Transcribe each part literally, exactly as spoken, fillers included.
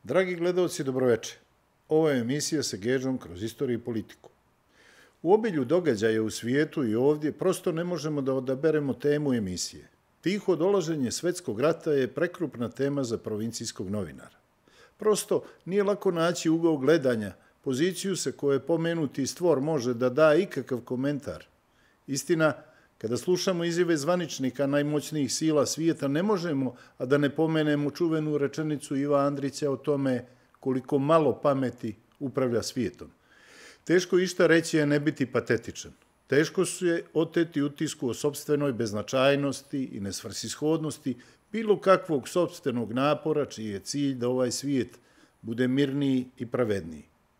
Dragi gledalci, dobroveče. Ovo je emisija sa Gedžom kroz istoriju i politiku. U obilju događaja u svijetu i ovdje prosto ne možemo da odaberemo temu emisije. Tiho dolaženje svetskog rata je prekrupna tema za provincijskog novinara. Prosto nije lako naći ugao gledanja, poziciju sa koje pomenuti stvor može da da ikakav komentar. Istina, kada slušamo izjave zvaničnika najmoćnijih sila svijeta, ne možemo, a da ne pomenemo čuvenu rečenicu Iva Andrića o tome koliko malo pameti upravlja svijetom. Teško išta reći je ne biti patetičan. Teško su je oteti utisku o sopstvenoj beznačajnosti i nesvrsishodnosti bilo kakvog sopstvenog napora čiji je cilj da ovaj svijet bude mirniji i pravedniji.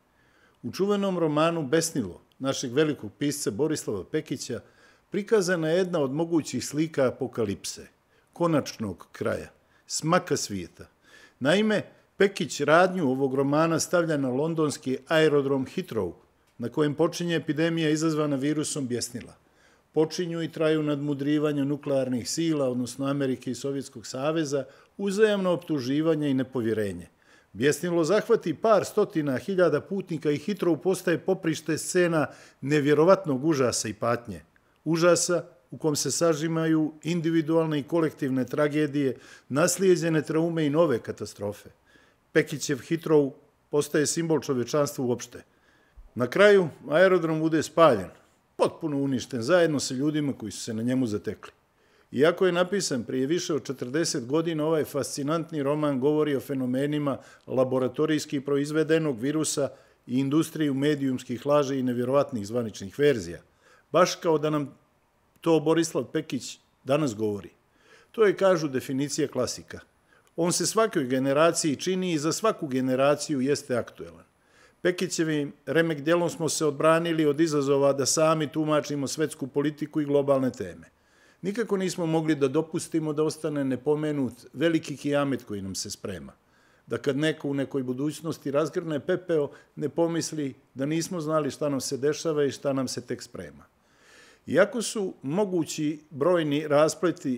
U čuvenom romanu Besnilo našeg velikog pisca Borislava Pekića prikazana je jedna od mogućih slika apokalipse, konačnog kraja, smaka svijeta. Naime, Pekić radnju ovog romana stavlja na londonski aerodrom Heathrow, na kojem počinje epidemija izazvana virusom bjesnila. Počinju i traju nadmudrivanja nuklearnih sila, odnosno Amerike i Sovjetskog saveza, uzajamno optuživanje i nepovjerenje. Bjesnilo zahvati par stotina hiljada putnika i Heathrow postaje poprište scena nevjerovatnog užasa i patnje. Užasa u kom se sažimaju individualne i kolektivne tragedije, naslijeđene traume i nove katastrofe. Pekićev Heathrow postaje simbol čovječanstva uopšte. Na kraju aerodrom bude spaljen, potpuno uništen, zajedno sa ljudima koji su se na njemu zatekli. Iako je napisan prije više od četrdeset godina, ovaj fascinantni roman govori o fenomenima laboratorijski proizvedenog virusa i industriju medijumskih laži i nevjerovatnih zvaničnih verzija. Baš kao da nam to Borislav Pekić danas govori. To je, kažu, definicija klasika. On se svakoj generaciji čini i za svaku generaciju jeste aktuelan. Pekićevim remek djelom smo se odbranili od izazova da sami tumačimo svetsku politiku i globalne teme. Nikako nismo mogli da dopustimo da ostane nepomenut veliki kijamet koji nam se sprema. Da kad neko u nekoj budućnosti razgrne pepeo, ne pomisli da nismo znali šta nam se dešava i šta nam se tek sprema. Iako su mogući brojni raspleti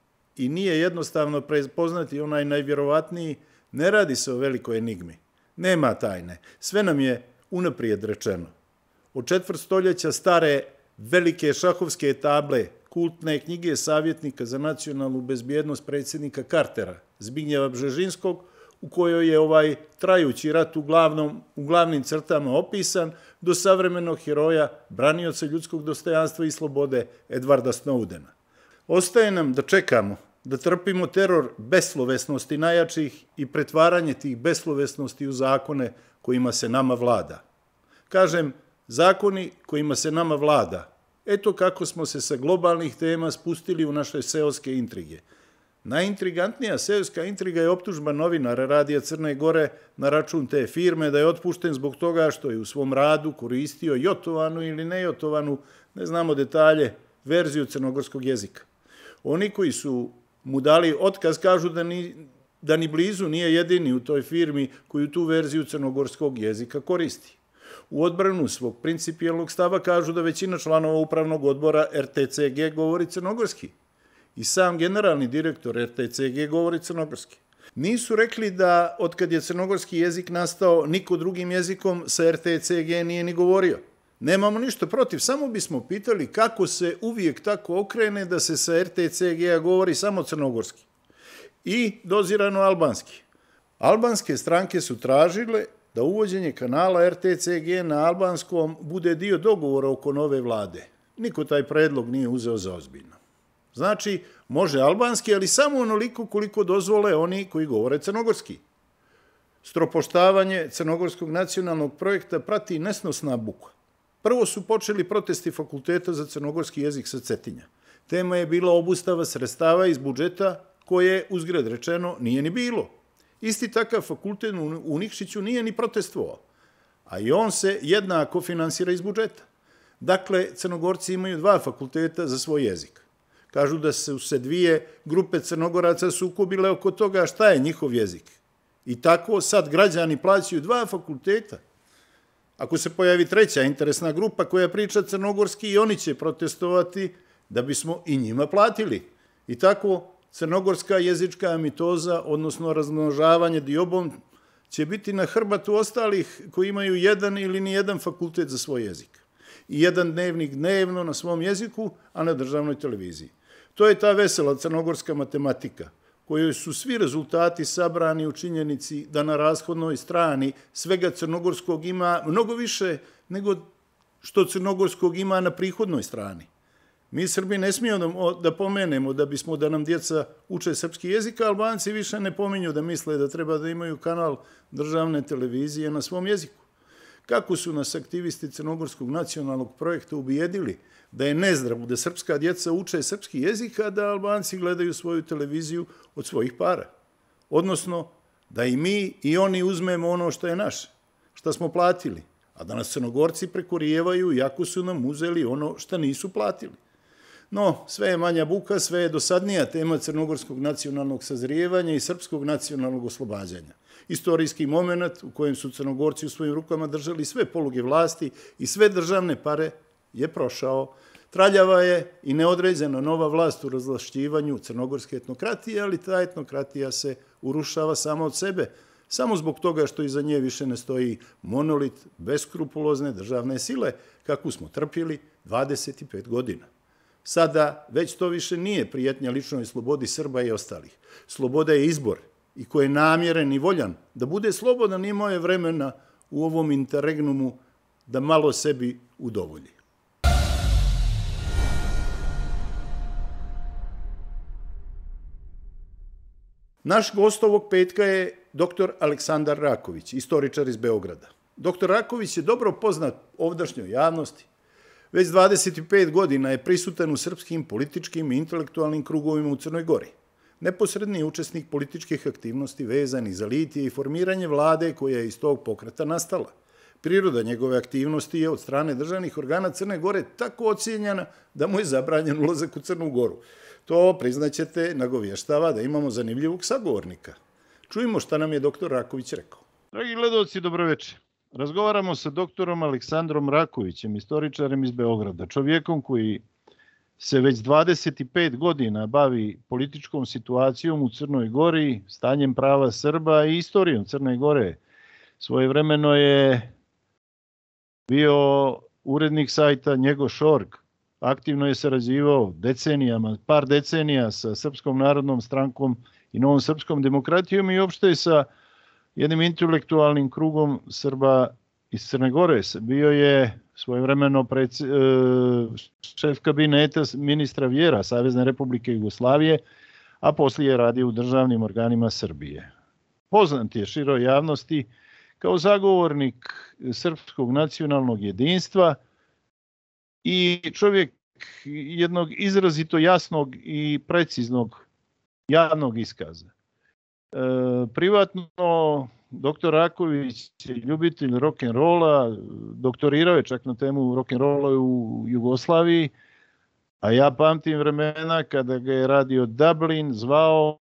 i nije jednostavno prepoznati onaj najvjerovatniji, ne radi se o velikoj enigmi. Nema tajne. Sve nam je unaprijed rečeno. Od četvrt stoljeća stare velike šahovske table, kultne knjige savjetnika za nacionalnu bezbjednost predsjednika Cartera, Zbignjeva Bžežinskog, u kojoj je ovaj trajući rat uglavnom, u glavnim crtama opisan, do savremenog heroja, branioca ljudskog dostojanstva i slobode, Edwarda Snowdena. Ostaje nam da čekamo, da trpimo teror beslovesnosti najjačih i pretvaranje tih beslovesnosti u zakone kojima se nama vlada. Kažem, zakoni kojima se nama vlada. Eto kako smo se sa globalnih tema spustili u naše seoske intrige. Najintrigantnija seoska intriga je optužba novinara Radija Crne Gore na račun te firme da je otpušten zbog toga što je u svom radu koristio jotovanu ili nejotovanu, ne znamo detalje, verziju crnogorskog jezika. Oni koji su mu dali otkaz kažu da ni, da ni blizu nije jedini u toj firmi koju tu verziju crnogorskog jezika koristi. U odbranu svog principijelnog stava kažu da većina članova upravnog odbora R T C G govori crnogorski. I sam generalni direktor R T C G govori crnogorski. Nisu rekli da otkad je crnogorski jezik nastao, niko drugim jezikom sa R T C G nije ni govorio. Nemamo ništa protiv, samo bismo pitali kako se uvijek tako okrene da se sa R T C G-a govori samo crnogorski i dozirano albanski. Albanske stranke su tražile da uvođenje kanala R T C G na albanskom bude dio dogovora oko nove vlade. Niko taj predlog nije uzeo za ozbiljno. Znači, može albanski, ali samo onoliko koliko dozvole oni koji govore crnogorski. Stropoštavanje crnogorskog nacionalnog projekta prati nesnosna buka. Prvo su počeli protesti Fakulteta za crnogorski jezik sa Cetinja. Tema je bila obustava sredstava iz budžeta koje, uzgred rečeno, nije ni bilo. Isti takav fakultet u Nikšiću nije ni protestovao, a i on se jednako finansira iz budžeta. Dakle, Crnogorci imaju dva fakulteta za svoj jezik. Kažu da su se dvije grupe Crnogoraca sukobile oko toga šta je njihov jezik. I tako sad građani plaćaju dva fakulteta. Ako se pojavi treća interesna grupa koja priča crnogorski, i oni će protestovati da bismo i njima platili. I tako crnogorska jezička mitoza, odnosno razmnožavanje diobom, će biti na hrbatu ostalih koji imaju jedan ili nijedan fakultet za svoj jezik. I jedan dnevnik dnevno na svom jeziku, a na državnoj televiziji. To je ta vesela crnogorska matematika, kojoj su svi rezultati sabrani u činjenici da na rashodnoj strani svega crnogorskog ima mnogo više nego što crnogorskog ima na prihodnoj strani. Mi Srbi ne smijemo da pomenemo da bismo da nam djeca uče srpski jezik, a Albanci više ne pominju da misle da treba da imaju kanal državne televizije na svom jeziku. Kako su nas aktivisti Crnogorskog nacionalnog projekta ubijedili da je nezdravo da srpska djeca uče srpski jezik, a da Albanci gledaju svoju televiziju od svojih para. Odnosno, da i mi i oni uzmemo ono što je naše, što smo platili, a da nas Crnogorci prekorijevaju iako su nam uzeli ono što nisu platili. No, sve je manja buka, sve je dosadnija tema crnogorskog nacionalnog sazrijevanja i srpskog nacionalnog oslobađanja. Istorijski moment u kojem su Crnogorci u svojim rukama držali sve poluge vlasti i sve državne pare je prošao. Traljava je i neodređena nova vlast u razvlašćivanju crnogorske etnokratije, ali ta etnokratija se urušava sama od sebe, samo zbog toga što iza nje više ne stoji monolit beskrupulozne državne sile, kakvu smo trpjeli dvadeset pet godina. Sada već to više nije prijetnja ličnoj slobodi Srba i ostalih. Sloboda je izbor i ko je namjeren i voljan da bude slobodan, imao je vremena u ovom interregnumu da malo sebi udovolji. Naš gost ovog petka je doktor Aleksandar Raković, istoričar iz Beograda. Doktor Raković je dobro poznat ovdašnjoj javnosti. Već dvadeset pet godina je prisutan u srpskim političkim i intelektualnim krugovima u Crnoj Gori. Neposredni učesnik političkih aktivnosti vezanih za litije i formiranje vlade koja je iz tog pokreta nastala. Priroda njegove aktivnosti je od strane državnih organa Crne Gore tako ocijenjena da mu je zabranjen ulazak u Crnu Goru. To, priznaćete, nagovještava da imamo zanimljivog sagovornika. Čujmo šta nam je doktor Raković rekao. Dragi gledalci, dobroveče. Razgovaramo sa doktorom Aleksandrom Rakovićem, istoričarem iz Beograda, čovjekom koji se već dvadeset pet godina bavi političkom situacijom u Crnoj Gori, stanjem prava Srba i istorijom Crne Gore. Svojevremeno je bio urednik sajta Njegoš точка org. Aktivno je sarađivao decenijama, par decenija sa Srpskom narodnom strankom i Novom srpskom demokratijom i uopšte sa jednim intelektualnim krugom Srba iz Crne Gore. Bio je svojevremeno preds, šef kabineta ministra vjera Savezne Republike Jugoslavije, a poslije je radio u državnim organima Srbije. Poznat je široj javnosti kao zagovornik srpskog nacionalnog jedinstva i čovjek jednog izrazito jasnog i preciznog javnog iskaza. E, privatno, doktor Raković je ljubitelj rock'n'rolla, doktorirao je čak na temu rock'n'rolla u Jugoslaviji, a ja pamtim vremena kada ga je radio Dublin zvao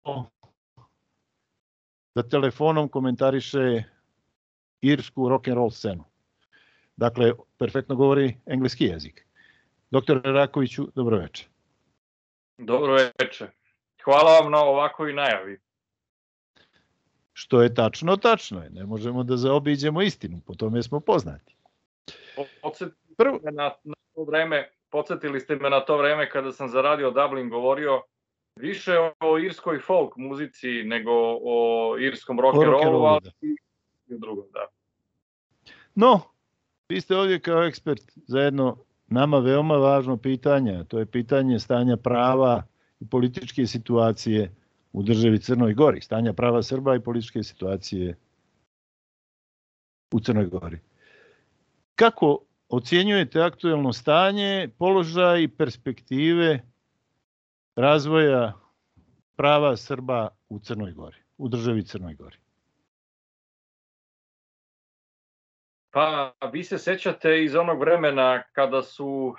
da telefonom komentariše irsku rock'n'roll scenu. Dakle, perfektno govori engleski jezik. Doktor Rakoviću, dobroveče. Dobroveče. Hvala vam na ovakvoj najavi. Što je tačno, tačno je. Ne možemo da zaobiđemo istinu, po tome smo poznati. Podsjetili, Prvo... ste na, na to vreme, podsjetili ste me na to vreme kada sam za Radio Dublin govorio više o irskoj folk muzici nego o irskom rock'n'rollu, ali i o drugom, da. No, vi ste ovdje kao ekspert za jedno nama veoma važno pitanje, a to je pitanje stanja prava i političke situacije u državi Crnoj Gori, stanja prava Srba i političke situacije u Crnoj Gori. Kako ocjenjujete aktuelno stanje, položaj i perspektive razvoja prava Srba u Crnoj Gori, u državi Crnoj Gori? Pa, vi se sećate iz onog vremena kada su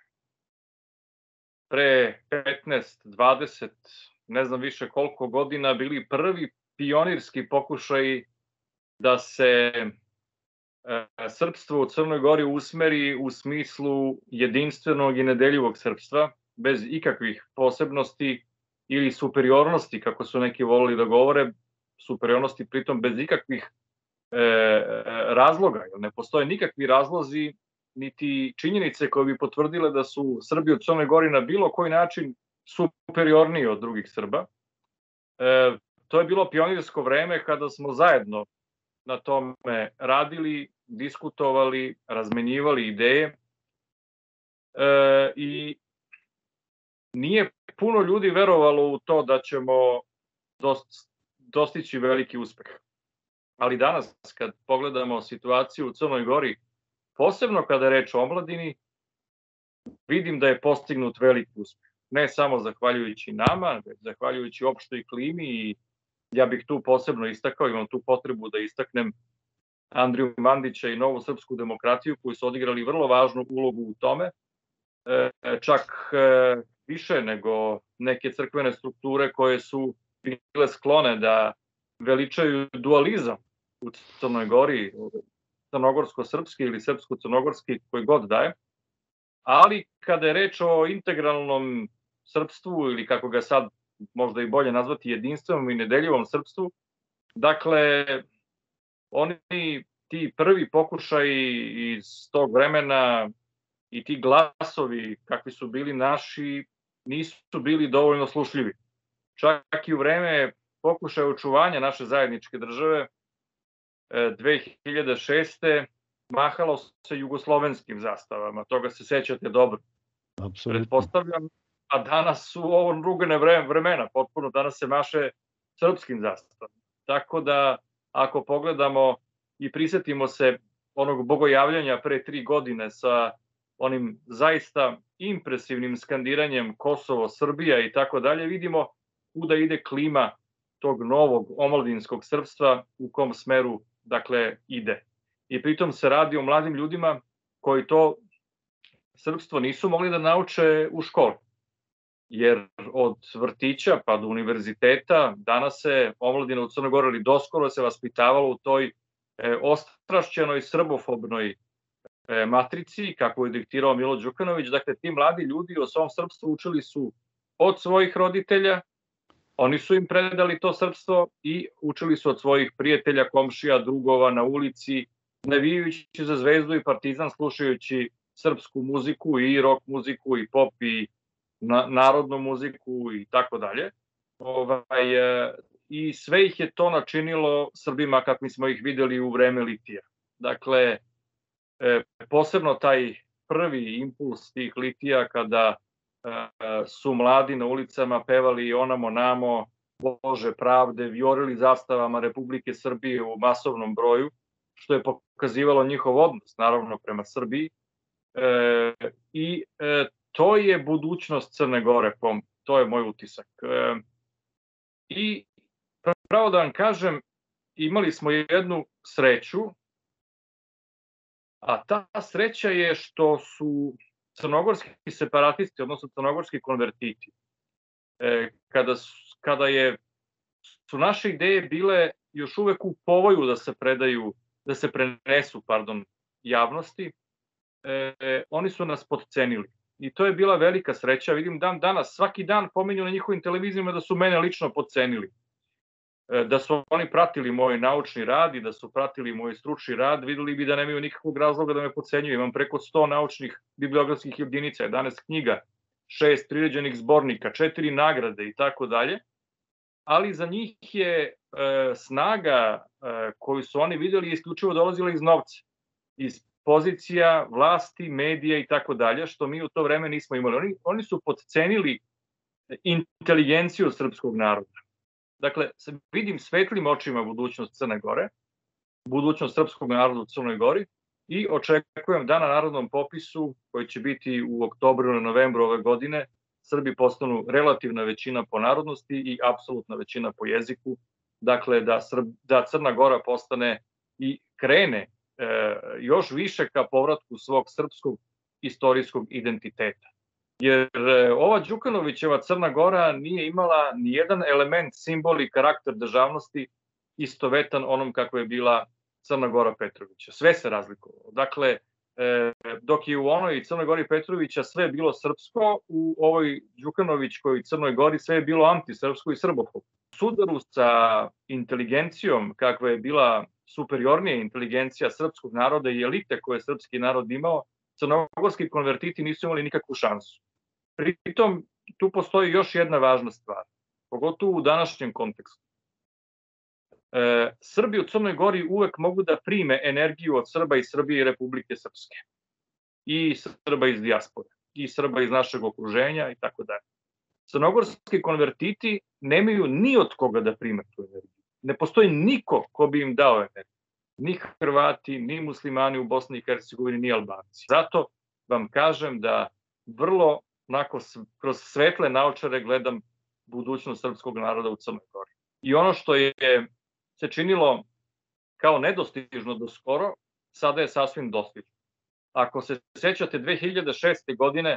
pre petnaest, dvadeset, ne znam više koliko godina, bili prvi pionirski pokušaji da se e, srpstvo u Crnoj Gori usmeri u smislu jedinstvenog i nedeljivog srpstva, bez ikakvih posebnosti ili superiornosti, kako su neki volili da govore, superiornosti pritom bez ikakvih razloga, jer ne postoje nikakvi razlozi niti činjenice koje bi potvrdile da su Srbi u Crnoj Gori na bilo koji način superiorniji od drugih Srba. E, to je bilo pionirsko vreme kada smo zajedno na tome radili, diskutovali, razmenjivali ideje e, i nije puno ljudi verovalo u to da ćemo dostići veliki uspeh. Ali danas, kad pogledamo situaciju u Crnoj Gori, posebno kada je reč o omladini, vidim da je postignut veliki uspeh. Ne samo zahvaljujući nama, već zahvaljujući opštoj klimi i ja bih tu posebno istakao, imam tu potrebu da istaknem Andriju Mandića i Novu srpsku demokratiju koji su odigrali vrlo važnu ulogu u tome, čak više nego neke crkvene strukture koje su bile sklone da veličaju dualizam u Crnoj Gori, crnogorsko-srpski ili srpsko-crnogorski, koji god daje, ali kada je reč o integralnom srpstvu ili kako ga sad možda i bolje nazvati jedinstvenom i nedeljivom srpstvu, dakle, oni ti prvi pokušaji iz tog vremena i ti glasovi kakvi su bili naši nisu bili dovoljno slušljivi. Čak i u vreme pokušaja očuvanja naše zajedničke države dve hiljade šeste. mahalo se jugoslovenskim zastavama, toga se sećate dobro. Apsolutno. Pretpostavljam, a danas su ovo rugane vremena, potpuno danas se maše srpskim zastavama. Tako da, ako pogledamo i prisetimo se onog bogojavljanja pre tri godine sa onim zaista impresivnim skandiranjem Kosovo, Srbija i tako dalje, vidimo kuda ide klima tog novog omladinskog srpstva, u kom smeru, dakle, ide. I pritom se radi o mladim ljudima koji to srpstvo nisu mogli da nauče u školi. Jer od vrtića pa do univerziteta danas se omladina u Crnoj Gori ili doskoro se vaspitavalo u toj e, ostrašćenoj srbofobnoj e, matrici, kako je diktirao Milo Đukanović. Dakle, ti mladi ljudi o svom srpstvu učili su od svojih roditelja, oni su im predali to srpstvo i učili su od svojih prijatelja, komšija, drugova na ulici, navijajući za Zvezdu i Partizan, slušajući srpsku muziku i rock muziku i pop i na, narodnu muziku i tako dalje. Ovaj, i sve ih je to načinilo Srbima kakvi smo ih videli u vreme litija. Dakle, e, posebno taj prvi impuls tih litija kada e, su mladi na ulicama pevali onamo namo, Bože pravde, vijorili zastavama Republike Srbije u masovnom broju, što je pokazivalo njihov odnos, naravno, prema Srbiji. E, I e, to je budućnost Crne Gore, to je moj utisak. E, I pravo da vam kažem, imali smo jednu sreću, a ta sreća je što su crnogorski separatisti, odnosno crnogorski konvertiti, e, kada, su, kada je, su naše ideje bile još uvek u povoju da se predaju, da se prenesu, pardon, javnosti, e, oni su nas potcenili. I to je bila velika sreća. Vidim dan danas, svaki dan pominju na njihovim televizijama da su mene lično potcenili. E, da su oni pratili moj naučni rad i da su pratili moj stručni rad, videli bi da nemaju nikakvog razloga da me potcenjuju. Imam preko sto naučnih bibliografskih jedinica, jedanaest knjiga, šest priređenih zbornika, četiri nagrade i tako dalje. Ali za njih je e, snaga e, koju su oni videli isključivo dolazila iz novca, iz pozicija, vlasti, medija i tako dalje, što mi u to vreme nismo imali. Oni, oni su potcenili inteligenciju srpskog naroda. Dakle, vidim svetlim očima budućnost Crne Gore, budućnost srpskog naroda u Crnoj Gori i očekujem da na narodnom popisu, koji će biti u oktobru i novembru ove godine, Srbi postanu relativna većina po narodnosti i apsolutna većina po jeziku. Dakle, da, Srb, da Crna Gora postane i krene e, još više ka povratku svog srpskog istorijskog identiteta. Jer e, ova Đukanovićeva Crna Gora nije imala ni jedan element, simbol i karakter državnosti istovetan onom kako je bila Crna Gora Petrovića. Sve se razlikovalo. Dakle, e, dok je u onoj Crnoj Gori Petrovića sve bilo srpsko, u ovoj Đukanovićkoj Crnoj Gori sve je bilo antisrpsko i srbofobno. Sudaru sa inteligencijom kakva je bila superiornija inteligencija srpskog naroda i elite koje je srpski narod imao, crnogorski konvertiti nisu imali nikakvu šansu. Pritom, tu postoji još jedna važna stvar, pogotovo u današnjem kontekstu. E, Srbi u Crnoj Gori uvek mogu da prime energiju od Srba iz Srbije i Republike Srpske. I Srba iz dijaspore, i Srba iz našeg okruženja i tako dalje. Crnogorski konvertiti nemaju ni od koga da prime tu energiju. Ne postoji niko ko bi im dao energiju. Ni Hrvati, ni muslimani u Bosni i Hercegovini, ni Albanci. Zato vam kažem da vrlo onako kroz svetle naočare gledam budućnost srpskog naroda u Crnoj Gori. I ono što je se činilo kao nedostižno do skoro, sada je sasvim dostižno. Ako se sećate dve hiljade šeste. godine,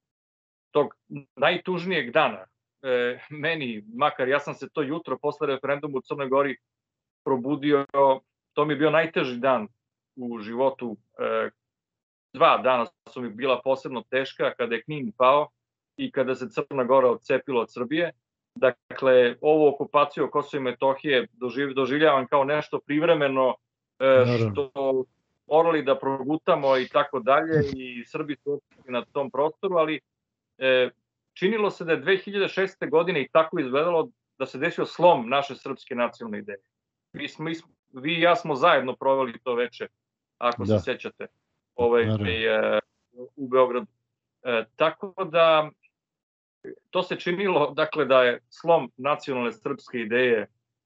tog najtužnijeg dana, e, meni, makar ja sam se to jutro posle referenduma u Crnoj Gori probudio, to mi je bio najteži dan u životu. E, dva dana su mi bila posebno teška, kada je Knin pao i kada se Crna Gora odcepila od Srbije. Dakle, ovu okupaciju Kosova i Metohije doživ, doživljavam kao nešto privremeno, e, što morali da progutamo i tako dalje, i Srbi su na tom prostoru, ali e, činilo se da je dve hiljade šeste. godine i tako izgledalo da se desio slom naše srpske nacionalne ideje. Vi, smo, vi i ja smo zajedno proveli to veče, ako da. se sećate, ovaj, e, u Beogradu. E, tako da, to se činilo, dakle, da je slom nacionalne srpske ideje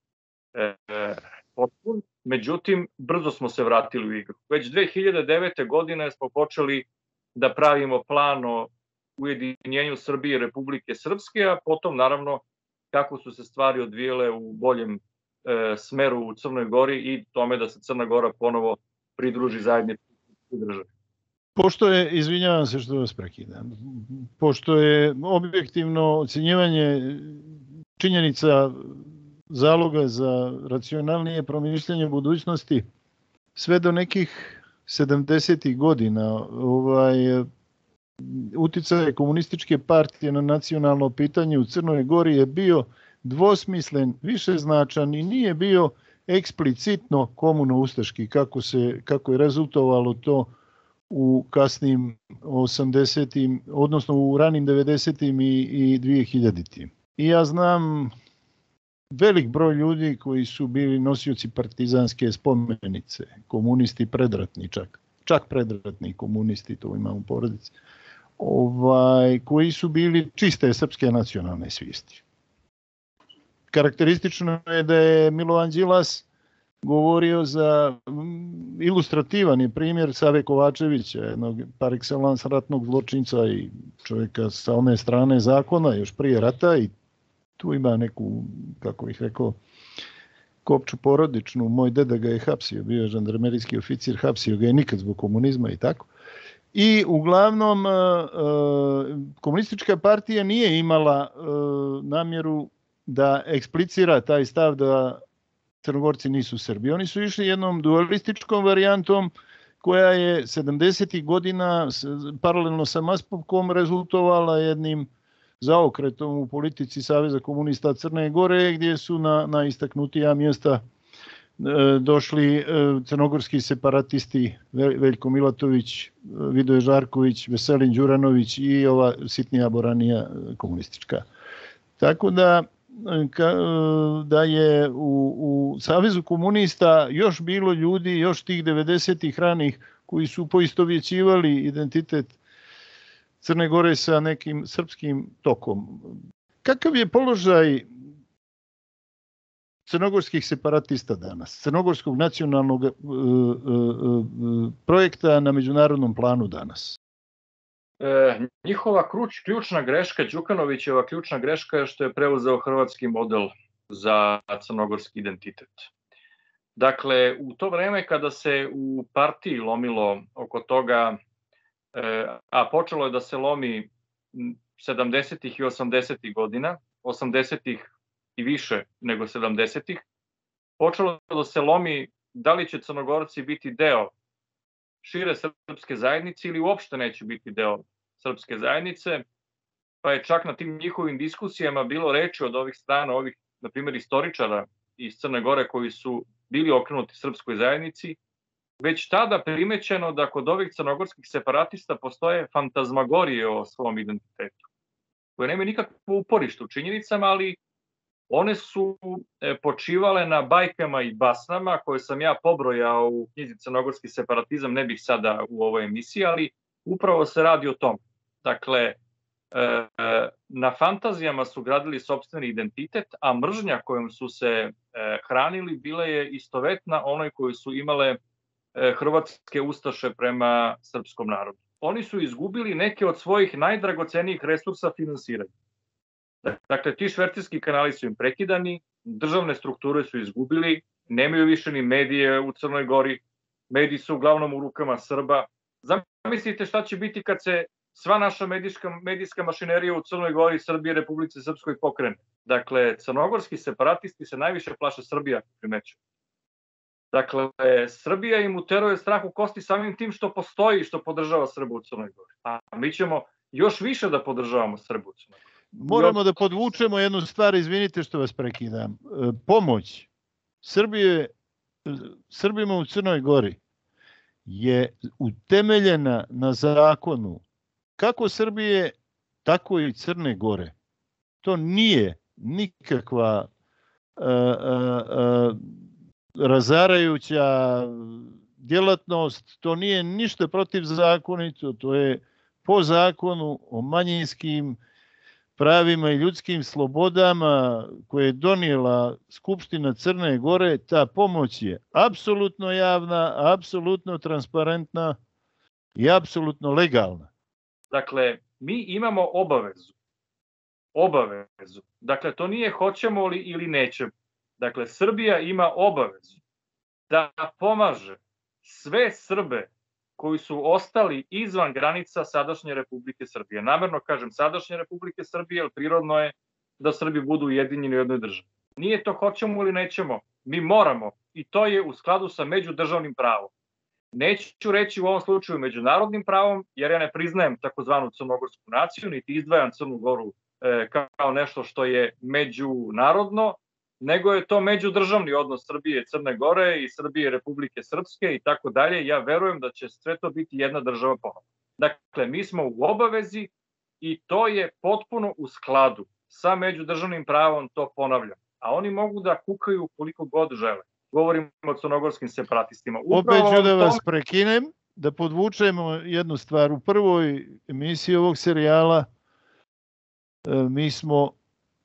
e, potpun, međutim, brzo smo se vratili u igru. Već dve hiljade devete. godine smo počeli da pravimo plan o ujedinjenju Srbije i Republike Srpske, a potom, naravno, kako su se stvari odvijele u boljem e, smeru u Crnoj Gori i tome da se Crna Gora ponovo pridruži zajednici države. Pošto je, izvinjavam se što vas prekidam, pošto je objektivno ocjenjivanje činjenica zaloga za racionalnije promišljanje budućnosti sve do nekih sedamdesetih godina, ovaj, uticaj komunističke partije na nacionalno pitanje u Crnoj Gori je bio dvosmislen, višeznačan i nije bio eksplicitno komuno-ustaški, kako, se, kako je rezultovalo to u kasnim osamdesetim, odnosno u ranim devedesetim i, i dve hiljaditim. I ja znam velik broj ljudi koji su bili nosioci partizanske spomenice, komunisti predratni čak, čak predratni komunisti, to imamo u porodici, ovaj, koji su bili čiste srpske nacionalne svijesti. Karakteristično je da je Milovan Đilas govorio za ilustrativan je primjer Save Kovačevića, jednog par excellence ratnog zločinca i čovjeka sa one strane zakona, još prije rata, i tu ima neku, kako bih rekao, kopču porodičnu. Moj deda ga je hapsio, bio je žandarmerijski oficir, hapsio ga je nikad zbog komunizma i tako. I uglavnom komunistička partija nije imala namjeru da eksplicira taj stav da Crnogorci nisu Srbi. Oni su išli jednom dualističkom varijantom koja je sedamdesetih godina paralelno sa Maspovkom rezultovala jednim zaokretom u politici Saveza komunista Crne Gore, gdje su na, na istaknutija mjesta e, došli e, crnogorski separatisti Veljko Milatović, Vidoje Žarković, Veselin Đuranović i ova sitnija boranija komunistička. Tako da Ka, da je u, u Savezu komunista još bilo ljudi, još tih devedesetih ranih, koji su poistovjećivali identitet Crne Gore sa nekim srpskim tokom. Kakav je položaj crnogorskih separatista danas, crnogorskog nacionalnog e, e, projekta na međunarodnom planu danas? E, njihova kruč, ključna greška, Đukanovićeva ključna greška je što je preuzeo hrvatski model za crnogorski identitet. Dakle, u to vreme kada se u partiji lomilo oko toga, e, a počelo je da se lomi sedamdesetih i osamdesetih godina, osamdesetih i više nego sedamdesetih, počelo da se lomi da li će Crnogorci biti deo šire srpske zajednice ili uopšte neće biti deo srpske zajednice, pa je čak na tim njihovim diskusijama bilo reči od ovih strana, ovih, na primjer, istoričara iz Crne Gore koji su bili okrenuti srpskoj zajednici, već tada primećeno da kod ovih crnogorskih separatista postoje fantazmagorije o svom identitetu, koje nemaju nikakvo uporište u činjenicama, ali one su počivale na bajkama i basnama koje sam ja pobrojao u knjizi Crnogorski separatizam, ne bih sada u ovoj emisiji, ali upravo se radi o tom. Dakle, na fantazijama su gradili sopstveni identitet, a mržnja kojom su se hranili bila je istovetna onoj koju su imale hrvatske ustaše prema srpskom narodu. Oni su izgubili neke od svojih najdragocenijih resursa finansiranja. Dakle, ti švercerski kanali su im prekidani, državne strukture su izgubili, nemaju više ni medije u Crnoj Gori, mediji su uglavnom u rukama Srba. Zamislite šta će biti kad se sva naša medijska, medijska mašinerija u Crnoj Gori, Srbiji, Republici Srpskoj pokrene. Dakle, crnogorski separatisti se najviše plaše Srbija, primećuju. Dakle, Srbija im uteruje strah u kosti samim tim što postoji i što podržava Srba u Crnoj Gori. A mi ćemo još više da podržavamo Srba u Crnoj Gori. Moramo da podvučemo jednu stvar, izvinite što vas prekidam. Pomoć Srbije, Srbima u Crnoj Gori je utemeljena na zakonu kako Srbije, tako i Crne Gore. To nije nikakva a, a, a, razarajuća djelatnost, to nije ništa protivzakonito, to je po zakonu o manjinskim pravima i ljudskim slobodama koje je donijela Skupština Crne Gore. Ta pomoć je apsolutno javna, apsolutno transparentna i apsolutno legalna. Dakle, mi imamo obavezu. Obavezu. Dakle, to nije hoćemo li ili nećemo. Dakle, Srbija ima obavezu da pomaže sve Srbe koji su ostali izvan granica sadašnje Republike Srbije. Namerno kažem sadašnje Republike Srbije, jer prirodno je da Srbi budu ujedinjeni u jednoj državi. Nije to hoćemo ili nećemo, mi moramo, i to je u skladu sa međudržavnim pravom. Neću reći u ovom slučaju međunarodnim pravom, jer ja ne priznajem takozvanu crnogorsku naciju, niti izdvajam Crnu Goru e, kao nešto što je međunarodno, nego je to međudržavni odnos Srbije i Crne Gore i Srbije i Republike Srpske i tako dalje. Ja verujem da će sve to biti jedna država ponovno. Dakle, mi smo u obavezi i to je potpuno u skladu sa međudržavnim pravom, to ponavljam. A oni mogu da kukaju koliko god žele. Govorimo o crnogorskim separatistima. Opet ću da vas prekinem, da podvučemo jednu stvar. U prvoj emisiji ovog serijala mi smo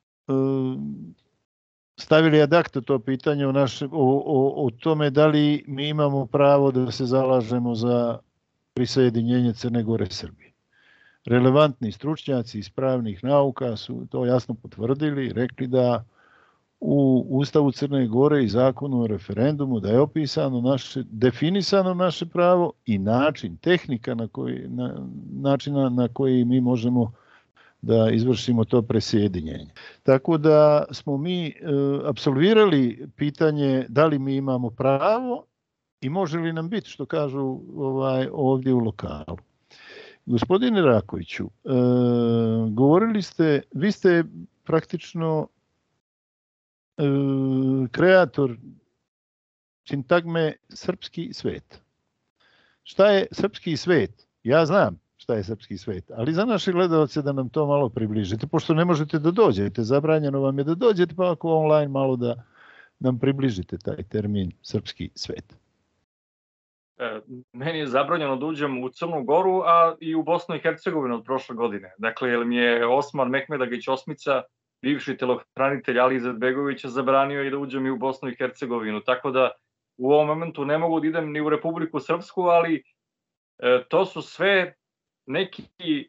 stavili ad acta to pitanje o, naše, o, o, o tome da li mi imamo pravo da se zalažemo za prisajedinjenje Crne Gore Srbije. Relevantni stručnjaci iz pravnih nauka su to jasno potvrdili, rekli da u Ustavu Crne Gore i zakonu o referendumu da je opisano naše, definisano naše pravo i način, tehnika na koji, na, načina na koji mi možemo da izvršimo to presjedinjenje. Tako da smo mi e, apsolvirali pitanje da li mi imamo pravo i može li nam biti, što kažu ovaj, ovdje u lokalu. Gospodine Rakoviću, e, govorili ste, vi ste praktično e, kreator sintagme srpski svet. Šta je srpski svet? Ja znam šta je srpski svet, ali za naše gledalce da nam to malo približite, pošto ne možete da dođete, zabranjeno vam je da dođete, pa ako online malo da nam približite taj termin srpski svet. E, meni je zabranjeno da uđem u Crnu Goru, a i u Bosnu i Hercegovinu od prošle godine. Dakle, jer mi je Osman Mehmedagić Osmica, bivši telohranitelj Ali Izetbegovića, zabranio i da uđem i u Bosnu i Hercegovinu. Tako da u ovom momentu ne mogu da idem ni u Republiku Srpsku, ali e, to su sve neki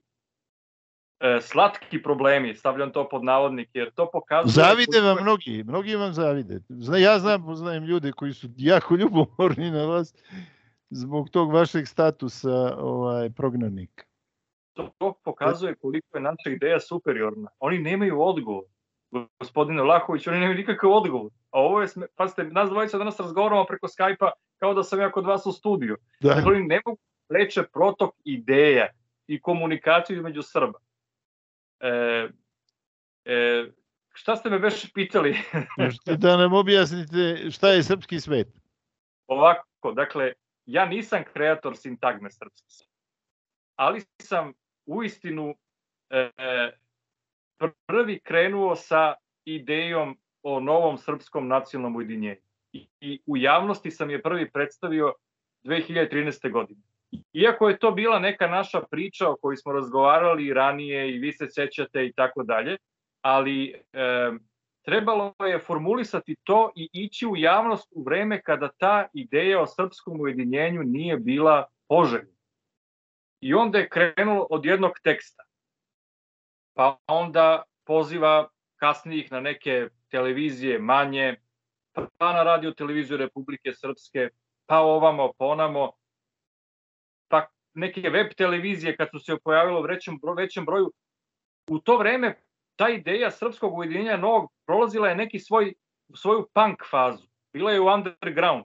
e, slatki problemi, stavljam to pod navodnik, jer to pokazuje... Zavide vam mnogi, mnogi vam zavide. Ja znam, poznajem ljude koji su jako ljubomorni na vas zbog tog vašeg statusa ovaj, prognanika. To, to pokazuje koliko je naša ideja superiorna. Oni nemaju odgovor. Gospodine Vlahović, oni nemaju nikakav odgovor. A ovo je, pa ste, nas dvojica danas razgovaramo preko Skype-a kao da sam ja kod vas u studiju. Da. Dakle, oni ne mogu leče protok ideja i komunikaciju između Srba. E, e, šta ste me već pitali? Možete da nam objasnite šta je srpski svet? Ovako, dakle, ja nisam kreator sintagme srpski svet, ali sam uistinu e, prvi krenuo sa idejom o novom srpskom nacionalnom ujedinjenju. I, I u javnosti sam je prvi predstavio dve hiljade trinaeste. godine. Iako je to bila neka naša priča o kojoj smo razgovarali ranije i vi se sećate i tako dalje, ali e, trebalo je formulisati to i ići u javnost u vreme kada ta ideja o srpskom ujedinjenju nije bila poželjna. I onda je krenulo od jednog teksta, pa onda poziva kasnijih na neke televizije manje, pa na radio televiziju Republike Srpske, pa ovamo, pa onamo, pa neke web televizije kad su se pojavilo u većem, većem broju. U to vreme ta ideja srpskog ujedinjenja novog prolazila je neki svoj, svoju punk fazu. Bila je u underground.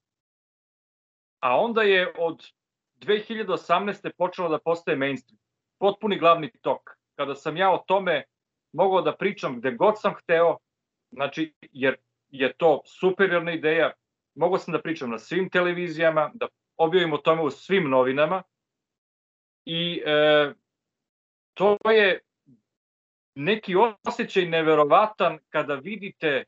A onda je od dve hiljade osamnaeste. počelo da postaje mainstream. Potpuni glavni tok. Kada sam ja o tome mogao da pričam gde god sam hteo, znači, jer je to superiorna ideja, mogao sam da pričam na svim televizijama, da objavim o tome u svim novinama i e, to je neki osjećaj neverovatan kada vidite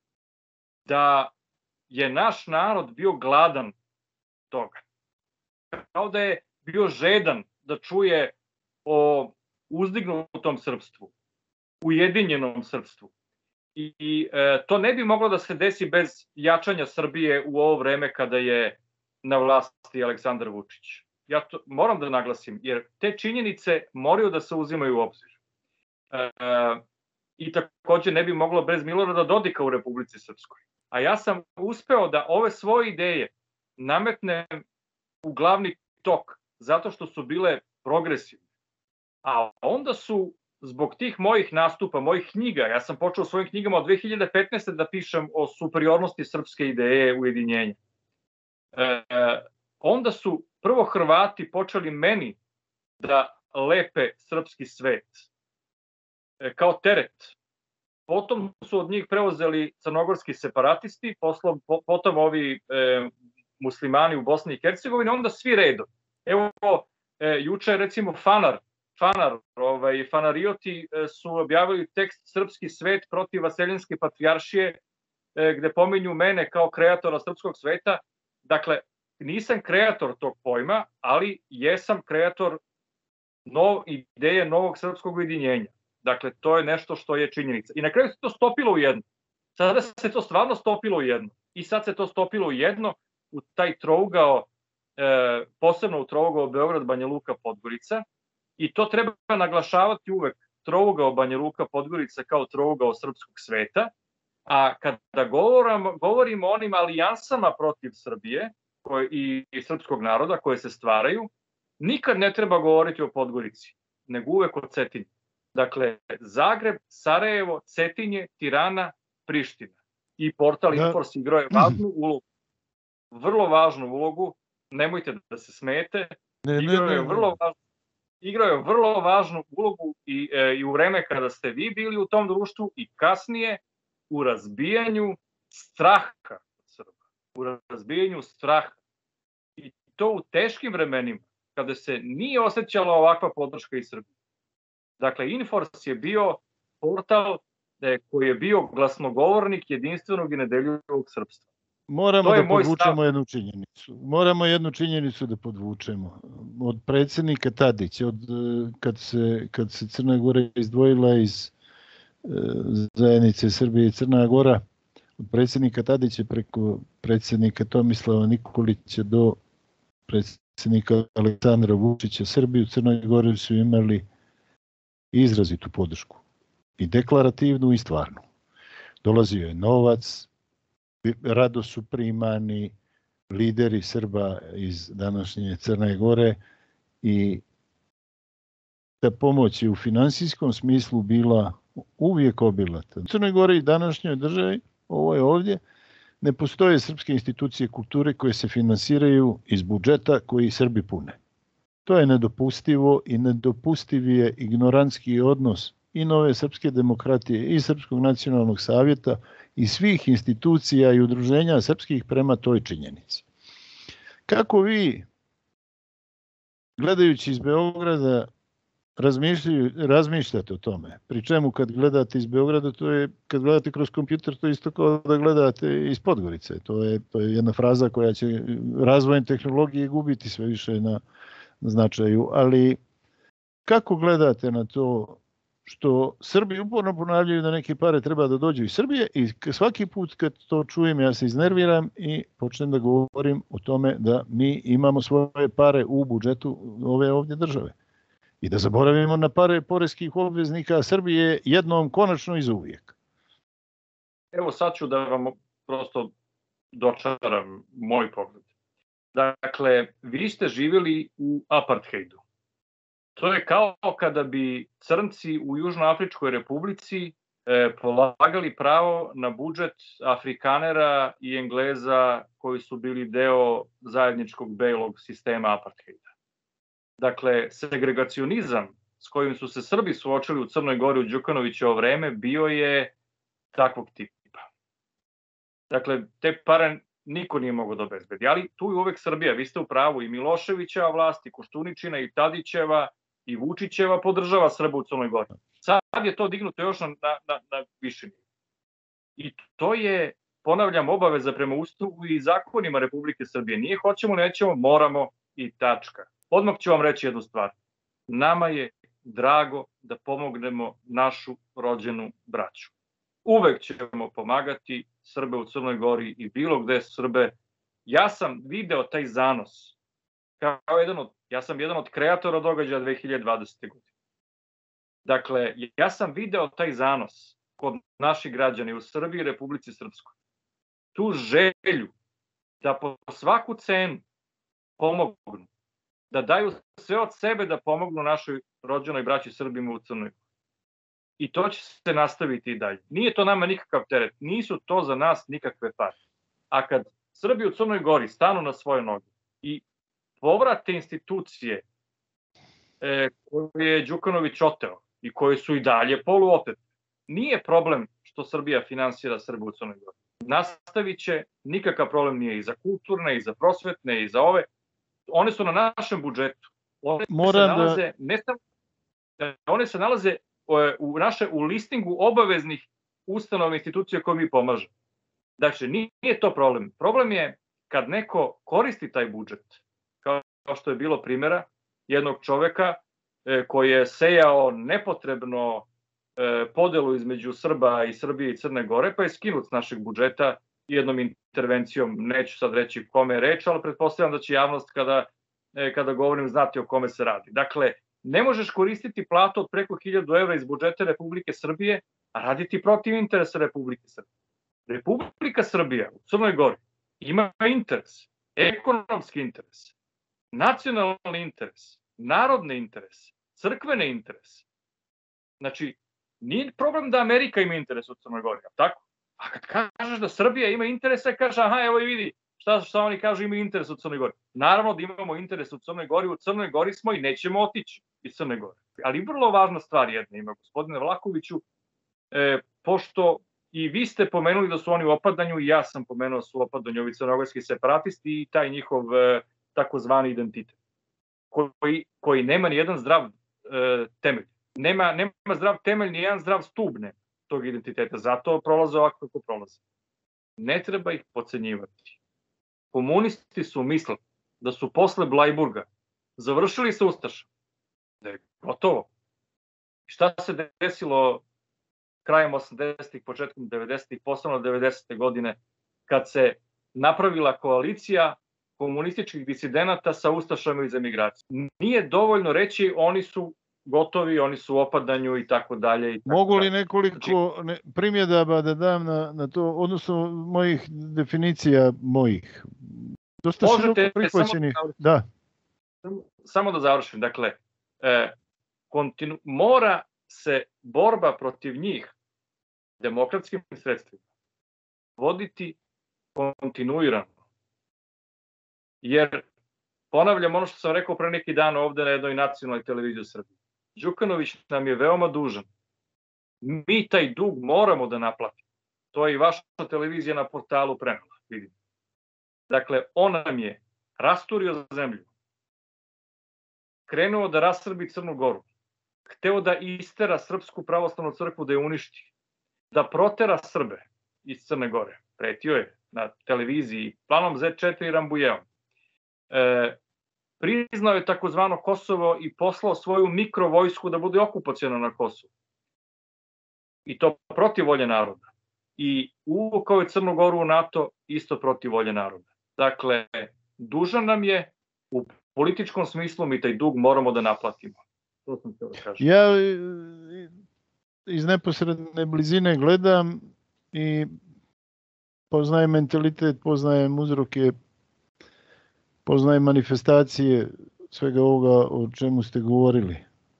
da je naš narod bio gladan toga. Kao da je bio žedan da čuje o uzdignutom srpstvu, ujedinjenom srpstvu. I, i e, to ne bi moglo da se desi bez jačanja Srbije u ovo vreme kada je na vlasti Aleksandar Vučić. Ja to moram da naglasim, jer te činjenice moraju da se uzimaju u obzir. E, I takođe ne bi moglo bez Milorada Dodika u Republici Srpskoj. A ja sam uspeo da ove svoje ideje nametnem u glavni tok, zato što su bile progresivne. A onda su, zbog tih mojih nastupa, mojih knjiga, ja sam počeo u svojim knjigama od dve hiljade petnaeste. da pišem o superiornosti srpske ideje ujedinjenja. E, onda su prvo Hrvati počeli meni da lepe srpski svet e, kao teret. Potom su od njih preuzeli crnogorski separatisti, poslom, po, potom ovi e, muslimani u Bosni i Hercegovini, onda svi redom. Evo, e, juče recimo Fanar, Fanar, ovaj, Fanarioti e, su objavili tekst Srpski svet protiv Vaseljenske patrijaršije, e, gde pominju mene kao kreatora srpskog sveta. Dakle, nisam kreator tog pojma, ali jesam kreator nov, ideje novog srpskog ujedinjenja. Dakle, to je nešto što je činjenica. I na kraju se to stopilo u jedno. Sada se to stvarno stopilo u jedno. I sad se to stopilo u jedno, u taj trougao, e, posebno u trougao Beograd, Banja Luka, Podgorica. I to treba naglašavati uvek, trougao Banja Luka, Podgorica kao trougao srpskog sveta. A kada govorimo, govorimo o onim alijansama protiv Srbije koje, i, i srpskog naroda koje se stvaraju, nikad ne treba govoriti o Podgorici, nego uvek o Cetinju. Dakle, Zagreb, Sarajevo, Cetinje, Tirana, Priština. I portal Infors igrao je važnu ulogu. Vrlo važnu ulogu. Nemojte da se smete. Igrao je vrlo važnu, igrao je vrlo važnu ulogu i, e, i u vreme kada ste vi bili u tom društvu i kasnije u razbijanju straha Srba. U razbijanju straha. I to u teškim vremenima, kada se nije osjećala ovakva podrška iz Srbije. Dakle, Infors je bio portal koji je bio glasnogovornik jedinstvenog i nedeljivog srpstva. Moramo da podvučemo jednu činjenicu. Moramo jednu činjenicu da podvučemo. Od predsjednika Tadića, od, kad, se, kad se Crna Gora izdvojila iz e, zajednice Srbije i Crna Gora, od predsjednika Tadića preko predsjednika Tomislava Nikolića do predsjednika Aleksandra Vučića, Srbiju i Crnoj Gori su imali izrazitu podršku. I deklarativnu i stvarnu. Dolazio je novac, rado su primani lideri Srba iz današnje Crne Gore i ta pomoć je u finansijskom smislu bila uvijek obilata. U Crnoj Gori i današnjoj državi, ovo je ovdje, ne postoje srpske institucije kulture koje se finansiraju iz budžeta koji Srbi pune. To je nedopustivo i nedopustiv je ignorantski odnos i Nove srpske demokratije i Srpskog nacionalnog savjeta i svih institucija i udruženja srpskih prema toj činjenici. Kako vi, gledajući iz Beograda, razmišljate o tome? Pri čemu kad gledate iz Beograda, to je, kad gledate kroz kompjuter, to je isto kao da gledate iz Podgorice. To je, to je jedna fraza koja će razvojem tehnologije gubiti sve više na, na značaju. Ali kako gledate na to što Srbi uporno ponavljaju da neke pare treba da dođu iz Srbije i svaki put kad to čujem ja se iznerviram i počnem da govorim o tome da mi imamo svoje pare u budžetu ove ovdje države. I da zaboravimo na pare poreskih obveznika Srbije jednom konačno i zauvijek. Evo sad ću da vam prosto dočaram moj pogled. Dakle, vi ste živjeli u apartheidu. To je kao kada bi crnci u Južnoafričkoj republici e, polagali pravo na budžet Afrikanera i Engleza koji su bili deo zajedničkog belog sistema apartheida. Dakle, segregacionizam s kojim su se Srbi suočili u Crnoj Gori u Đukanovićevo vreme bio je takvog tipa. Dakle, te pare niko nije mogao da obezbedi, ali tu je uvek Srbija. Vi ste u pravu, i Miloševićeva vlast, i Koštuničina, i Tadićeva, i Vučićeva podržava Srba u Crnoj Gori. Sad je to dignuto još na, na, na viši nivo. I to je, ponavljam, obaveza prema Ustavu i zakonima Republike Srbije. Nije hoćemo, nećemo, moramo i tačka. Odmah ću vam reći jednu stvar. Nama je drago da pomognemo našu rođenu braću. Uvek ćemo pomagati Srbe u Crnoj Gori i bilo gde Srbe. Ja sam video taj zanos kao jedan od, ja sam jedan od kreatora događaja dve hiljade dvadesete. godine. Dakle, ja sam video taj zanos kod naših građana u Srbiji i Republici Srpskoj. Tu želju da po svaku cenu pomognu, da daju sve od sebe da pomognu našoj rođenoj braći Srbima u Crnoj Gori. I to će se nastaviti i dalje. Nije to nama nikakav teret, nisu to za nas nikakve pare. A kad Srbi u Crnoj Gori stanu na svoje noge i povrate institucije e, koje je Đukanović oteo i koje su i dalje poluotete, nije problem što Srbija finansira Srbe u Crnoj Gori. Nastavit će, nikakav problem nije i za kulturne, i za prosvetne, i za ove. One su na našem budžetu. One Moram se nalaze, da... ne samo, one se nalaze u, naše, u listingu obaveznih ustanova institucija koje mi pomažemo. Dakle, nije to problem. Problem je kad neko koristi taj budžet, kao što je bilo primjera jednog čoveka e, koji je sejao nepotrebno e, podelu između Srba i Srbije i Crne Gore, pa je skinut s našeg budžeta jednom intervencijom. Neću sad reći kome je reč, ali pretpostavljam da će javnost kada, e, kada govorim znati o kome se radi. Dakle, ne možeš koristiti platu od preko hiljadu evra iz budžeta Republike Srbije, a raditi protiv interesa Republike Srbije. Republika Srbija u Crnoj Gori ima interes, ekonomski interes, nacionalni interes, narodni interes, crkvene interes. Znači, nije problem da Amerika ima interes u Crnoj Gori, tako? A kad kažeš da Srbija ima interese, kaže, aha, evo i vidi, šta, šta oni kažu, imaju interes u Crnoj Gori. Naravno da imamo interes u Crnoj Gori, u Crnoj Gori smo i nećemo otići iz Crne Gore. Ali vrlo važna stvar jedna ima, gospodine Vlahoviću, e, pošto i vi ste pomenuli da su oni u opadanju, i ja sam pomenuo da su u opadanju ovi crnogorski separatisti i taj njihov e, takozvani identitet, koji, koji nema ni jedan zdrav e, temelj. Nema, nema zdrav temelj, ni jedan zdrav stub ne, tog identiteta, zato prolaze ovako kako prolaze. Ne treba ih podcenjivati. Komunisti su mislili da su posle Blajburga završili sa Ustašom, da je gotovo. Šta se desilo krajem osamdesetih, početkom devedesetih, posebno devedesete. godine, kad se napravila koalicija komunističkih disidenata sa Ustašama iz emigracije? Nije dovoljno reći oni su gotovi, oni su u opadanju i tako dalje. Mogu li nekoliko ne, primjedaba da dam na, na to, odnosno mojih definicija mojih? Dosta možete prihvaćenih. Samo da, samo da završim. Dakle, e, kontinu, mora se borba protiv njih demokratskim sredstvima voditi kontinuirano. Jer, ponavljam ono što sam rekao pre neki dan ovde na jednoj nacionalnoj televiziji u Srbiji. Đukanović nam je veoma dužan Mi taj dug moramo da naplatimo. To je i vaša televizija na portalu prenela, vidite. Dakle, on nam je rasturio zemlju, krenuo da rasrbi Crnu Goru, hteo da istera Srpsku pravoslavnu crkvu, da je uništi, da protera Srbe iz Crne Gore. Pretio je na televiziji planom zet četiri Rambujevom. E, priznao je takozvano Kosovo i poslao svoju mikrovojsku da bude okupaciona na Kosovu. I to protiv volje naroda. I uvukao je Crnu Goru u NATO isto protiv volje naroda. Dakle, dužan nam je u političkom smislu, mi taj dug moramo da naplatimo. To sam htio da kažem. Ja iz neposredne blizine gledam i poznajem mentalitet, poznajem uzroke, poznajem manifestacije svega ovoga o čemu ste govorili.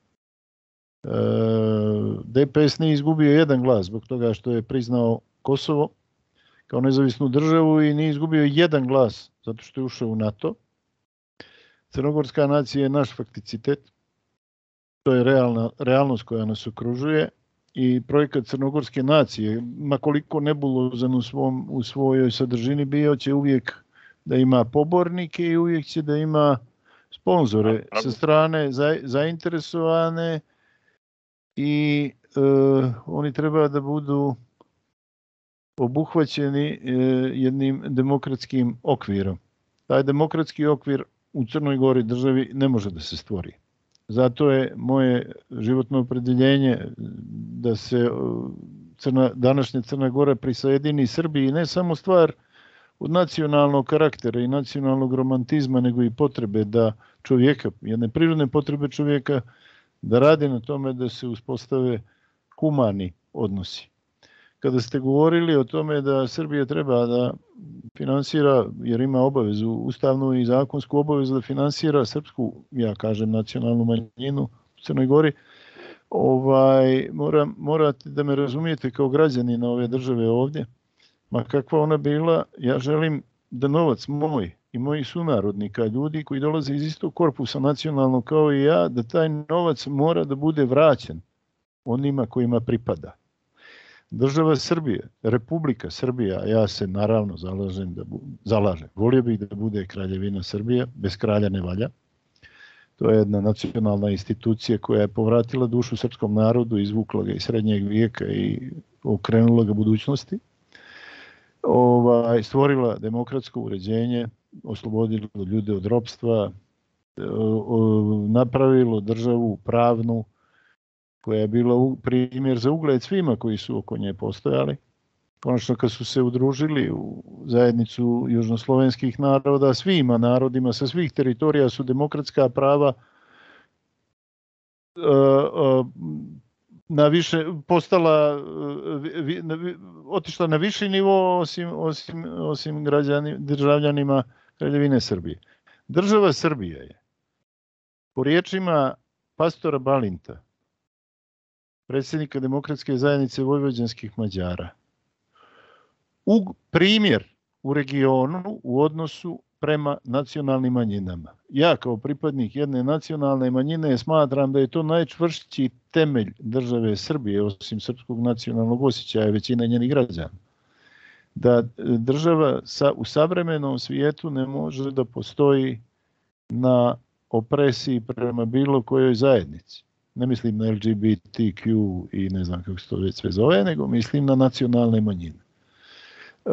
D P S nije izgubio jedan glas zbog toga što je priznao Kosovo kao nezavisnu državu i nije izgubio jedan glas zato što je ušao u NATO. Crnogorska nacija je naš fakticitet. To je realna, realnost koja nas okružuje i projekat crnogorske nacije, makoliko nebulozan u, svom, u svojoj sadržini bio, će uvijek da ima pobornike i uvijek će da ima sponzore sa strane za, zainteresovane i e, oni treba da budu obuhvaćeni e, jednim demokratskim okvirom. Taj demokratski okvir u Crnoj Gori državi ne može da se stvori. Zato je moje životno opredjeljenje da se crna, današnja Crna Gora prisajedini Srbiji ne samo stvar od nacionalnog karaktera i nacionalnog romantizma, nego i potrebe da čovjeka, jedne prirodne potrebe čovjeka, da radi na tome da se uspostave humani odnosi. Kada ste govorili o tome da Srbija treba da finansira, jer ima obavezu, ustavnu i zakonsku obavezu da finansira srpsku, ja kažem, nacionalnu manjinu u Crnoj Gori, ovaj, mora, morate da me razumijete kao građanina ove države ovdje, ma kakva ona bila, ja želim da novac moj i mojih sunarodnika, ljudi koji dolaze iz istog korpusa nacionalnog kao i ja, da taj novac mora da bude vraćen onima kojima pripada. Država Srbije, Republika Srbija, ja se naravno zalažem da bu, zalažem. Volio bih da bude Kraljevina Srbija, bez kralja ne valja. To je jedna nacionalna institucija koja je povratila dušu srpskom narodu, izvukla ga iz srednjeg vijeka i okrenula ga budućnosti. Ovaj, stvorila demokratsko uređenje, oslobodilo ljude od ropstva, napravilo državu pravnu, koja je bila primjer za ugled svima koji su oko nje postojali. Konačno kad su se udružili u zajednicu južnoslovenskih naroda, svima narodima sa svih teritorija su demokratska prava na više, postala, otišla na viši nivo osim, osim, osim građani, državljanima Kraljevine Srbije. Država Srbija je, po riječima pastora Balinta, predsjednika Demokratske zajednice vojvođanskih Mađara, u primjer u regionu u odnosu prema nacionalnim manjinama. Ja kao pripadnik jedne nacionalne manjine smatram da je to najčvršći temelj države Srbije, osim srpskog nacionalnog osjećaja većine njenih građana. Da država sa, u savremenom svijetu ne može da postoji na opresiji prema bilo kojoj zajednici. Ne mislim na L G B T Q i ne znam kako se to već sve zove, nego mislim na nacionalne manjine. E,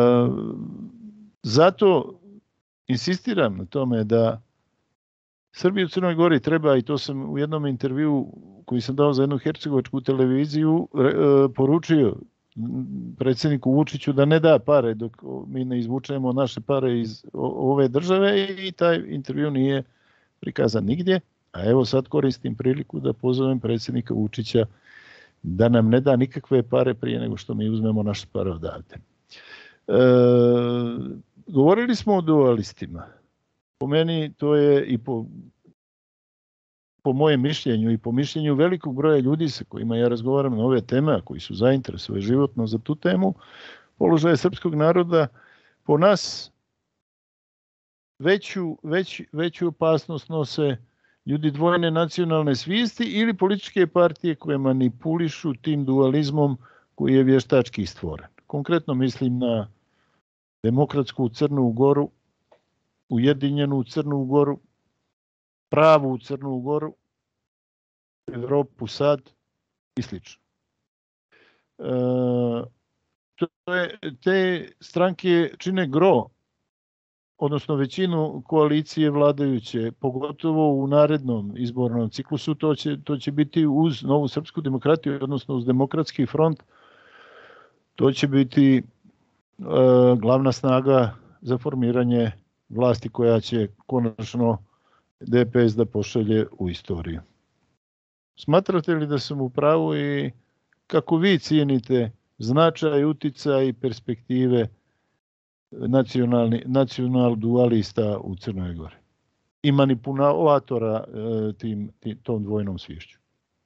zato insistiram na tome da Srbiju u Crnoj Gori treba, i to sam u jednom intervju koji sam dao za jednu hercegovačku televiziju e, poručio predsjedniku Vučiću da ne da pare dok mi ne izvučemo naše pare iz ove države, i taj intervju nije prikazan nigdje. A evo sad koristim priliku da pozovem predsjednika Vučića da nam ne da nikakve pare prije nego što mi uzmemo naše pare odavde. E, govorili smo o dualistima. Po meni to je i po, po mojem mišljenju i po mišljenju velikog broja ljudi sa kojima ja razgovaram na ove teme, a koji su zainteresovani životno za tu temu, položaje srpskog naroda po nas veću, već, veću opasnost nose ljudi dvojne nacionalne svijesti ili političke partije koje manipulišu tim dualizmom koji je vještački stvoren. Konkretno mislim na demokratsku Crnu Goru, ujedinjenu Crnu Goru, pravu Crnu Goru, Evropu sad i slično. E, to je, te stranke čine gro, odnosno većinu koalicije vladajuće, pogotovo u narednom izbornom ciklusu, to će, to će biti uz Novu srpsku demokratiju, odnosno uz Demokratski front, to će biti e, glavna snaga za formiranje vlasti koja će konačno D P S da pošalje u istoriju. Smatrate li da sam u pravu i kako vi cijenite značaj, uticaj i perspektive nacionalni, nacional dualista u Crnoj Gori i manipulatora e, tim, tim, tom dvojnom sviješću?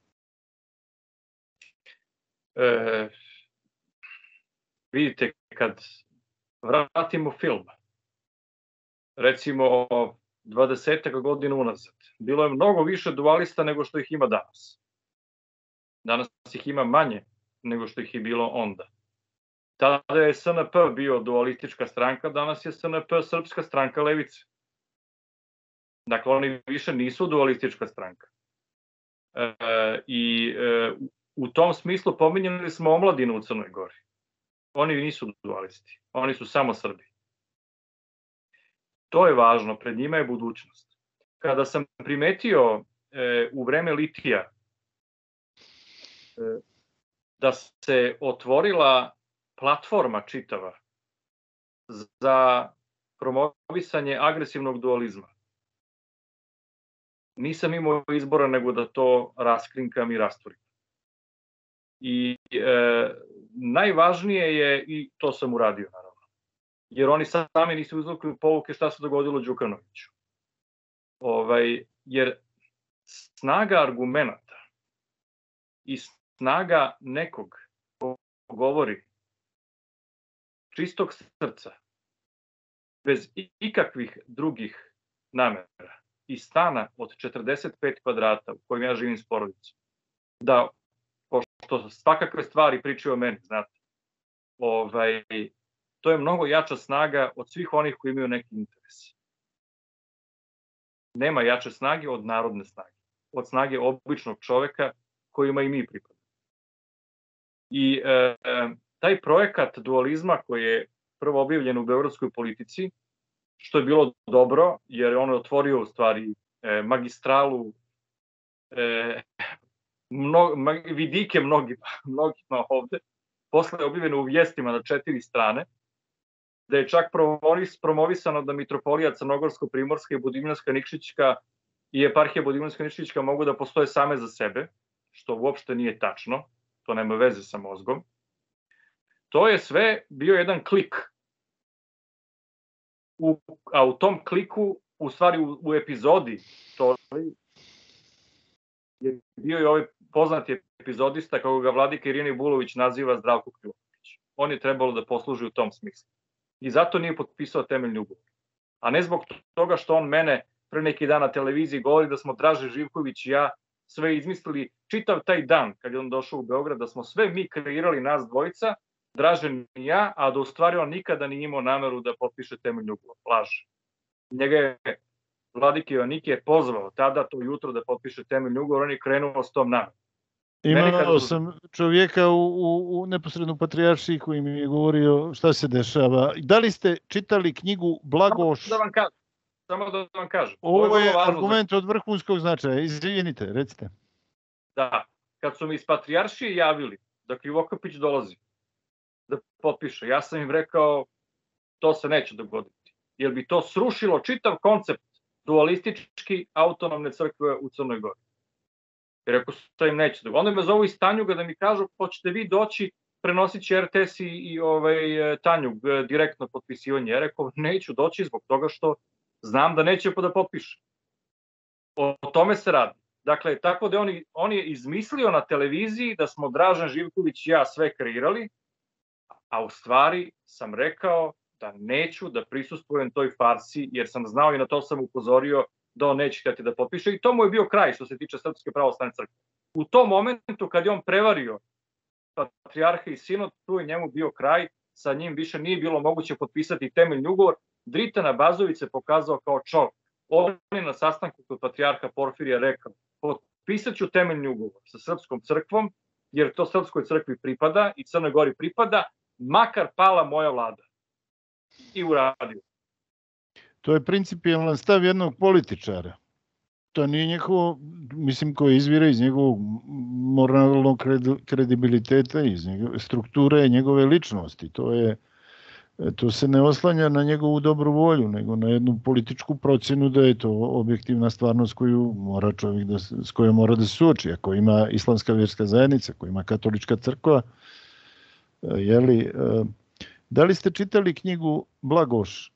E, vidite, kad vratimo film, recimo dvadesetak godina unazad, bilo je mnogo više dualista nego što ih ima danas. Danas ih ima manje nego što ih je bilo onda. Tada je S N P bio dualistička stranka, danas je S N P Srpska stranka levice. Dakle, oni više nisu dualistička stranka. E, I e, u tom smislu pominjali smo omladinu u Crnoj Gori. Oni nisu dualisti, oni su samo Srbi. To je važno, pred njima je budućnost. Kada sam primetio e, u vreme litija e, da se otvorila platforma čitava za promovisanje agresivnog dualizma, nisam imao izbora nego da to raskrinkam i rastvorim. I e, najvažnije je, i to sam uradio naravno, jer oni sami nisu izvukli pouke šta se dogodilo Đukanoviću. Ovaj, jer snaga argumenata i snaga nekog ko govori čistog srca, bez ikakvih drugih namera, iz stana od četrdeset pet kvadrata u kojem ja živim s porodicom, da, pošto svakakve stvari pričaju o meni, znate, ovaj, to je mnogo jača snaga od svih onih koji imaju neki interes. Nema jače snage od narodne snage, od snage običnog čoveka kojima i mi pripadamo. I e, taj projekat dualizma koji je prvo objavljen u beogradskoj politici, što je bilo dobro, jer je on otvorio u stvari e, magistralu, e, mno, mag, vidike mnogima, mnogima ovde, posle je objavljeno u vijestima na četiri strane, da je čak promovisano da Mitropolija Crnogorsko-Primorska i Budimljanska-Nikšićka i eparhija Budimljanska-Nikšićka mogu da postoje same za sebe, što uopšte nije tačno, to nema veze sa mozgom. To je sve bio jedan klik. U, a u tom kliku, u stvari u, u epizodi, to je bio i ovaj poznati epizodista, kako ga vladika Irina Bulović naziva Zdravko Krivokapić. On je trebalo da posluži u tom smislu. I zato nije potpisao temeljni ugovor. A ne zbog toga što on mene pre neki dan na televiziji govori da smo Draže Živković i ja sve izmislili čitav taj dan kad je on došao u Beograd, da smo sve mi kreirali nas dvojica, Dražen i ja, a da u stvari on nikada nije imao nameru da potpiše temeljni ugovor. Laže. Njega je vladika Joanike pozvao tada to jutro da potpiše temeljni ugovor, on je krenuo s tom namerom. Imao sam čovjeka u, u, u neposrednu patrijaršiji koji mi je govorio šta se dešava. Da li ste čitali knjigu Blagoš? Samo da vam kažem. Samo da vam kažem. Ovo je argument od vrhunskog značaja. Izvinite, recite. Da, kad su mi iz patrijaršije javili da Krivokapić dolazi da potpiše, ja sam im rekao to se neće dogoditi. Jer bi to srušilo čitav koncept dualistički autonomne crkve u Crnoj Gori. Jer ako to im neće dogoditi. Onda me zovu iz Tanjuga da mi kažu hoćete vi doći, prenosit će R T S i, i ovaj, Tanjug direktno potpisivanje. Ja rekao neću doći zbog toga što znam da neće da potpiše. O, o tome se radi. Dakle, tako da on, on je izmislio na televiziji da smo Dražen Živković i ja sve kreirali, a u stvari sam rekao da neću da prisustvujem toj farsi, jer sam znao i na to sam upozorio da on neće htjeti da potpiše i to mu je bio kraj što se tiče Srpske pravoslavne crkve. U tom momentu kad je on prevario patrijarha i sinod, tu je njemu bio kraj, sa njim više nije bilo moguće potpisati temeljni ugovor. Dritan Abazović se pokazao kao čovjek. On je na sastanku kod patrijarha Porfirija rekao, potpisat ću temeljni ugovor sa Srpskom crkvom, jer to Srpskoj crkvi pripada i Crnoj Gori pripada, makar pala moja vlada. I uradio. To je principijalan stav jednog političara. To nije njegovo, mislim, koji izvire iz njegovog moralnog kredibiliteta, iz njegove strukture njegove ličnosti. To je, to se ne oslanja na njegovu dobru volju, nego na jednu političku procjenu da je to objektivna stvarnost koju mora čovjek da, s kojom mora da se suoči. Ako ima islamska vjerska zajednica, ako ima katolička crkva, jeli, da li ste čitali knjigu Blagoš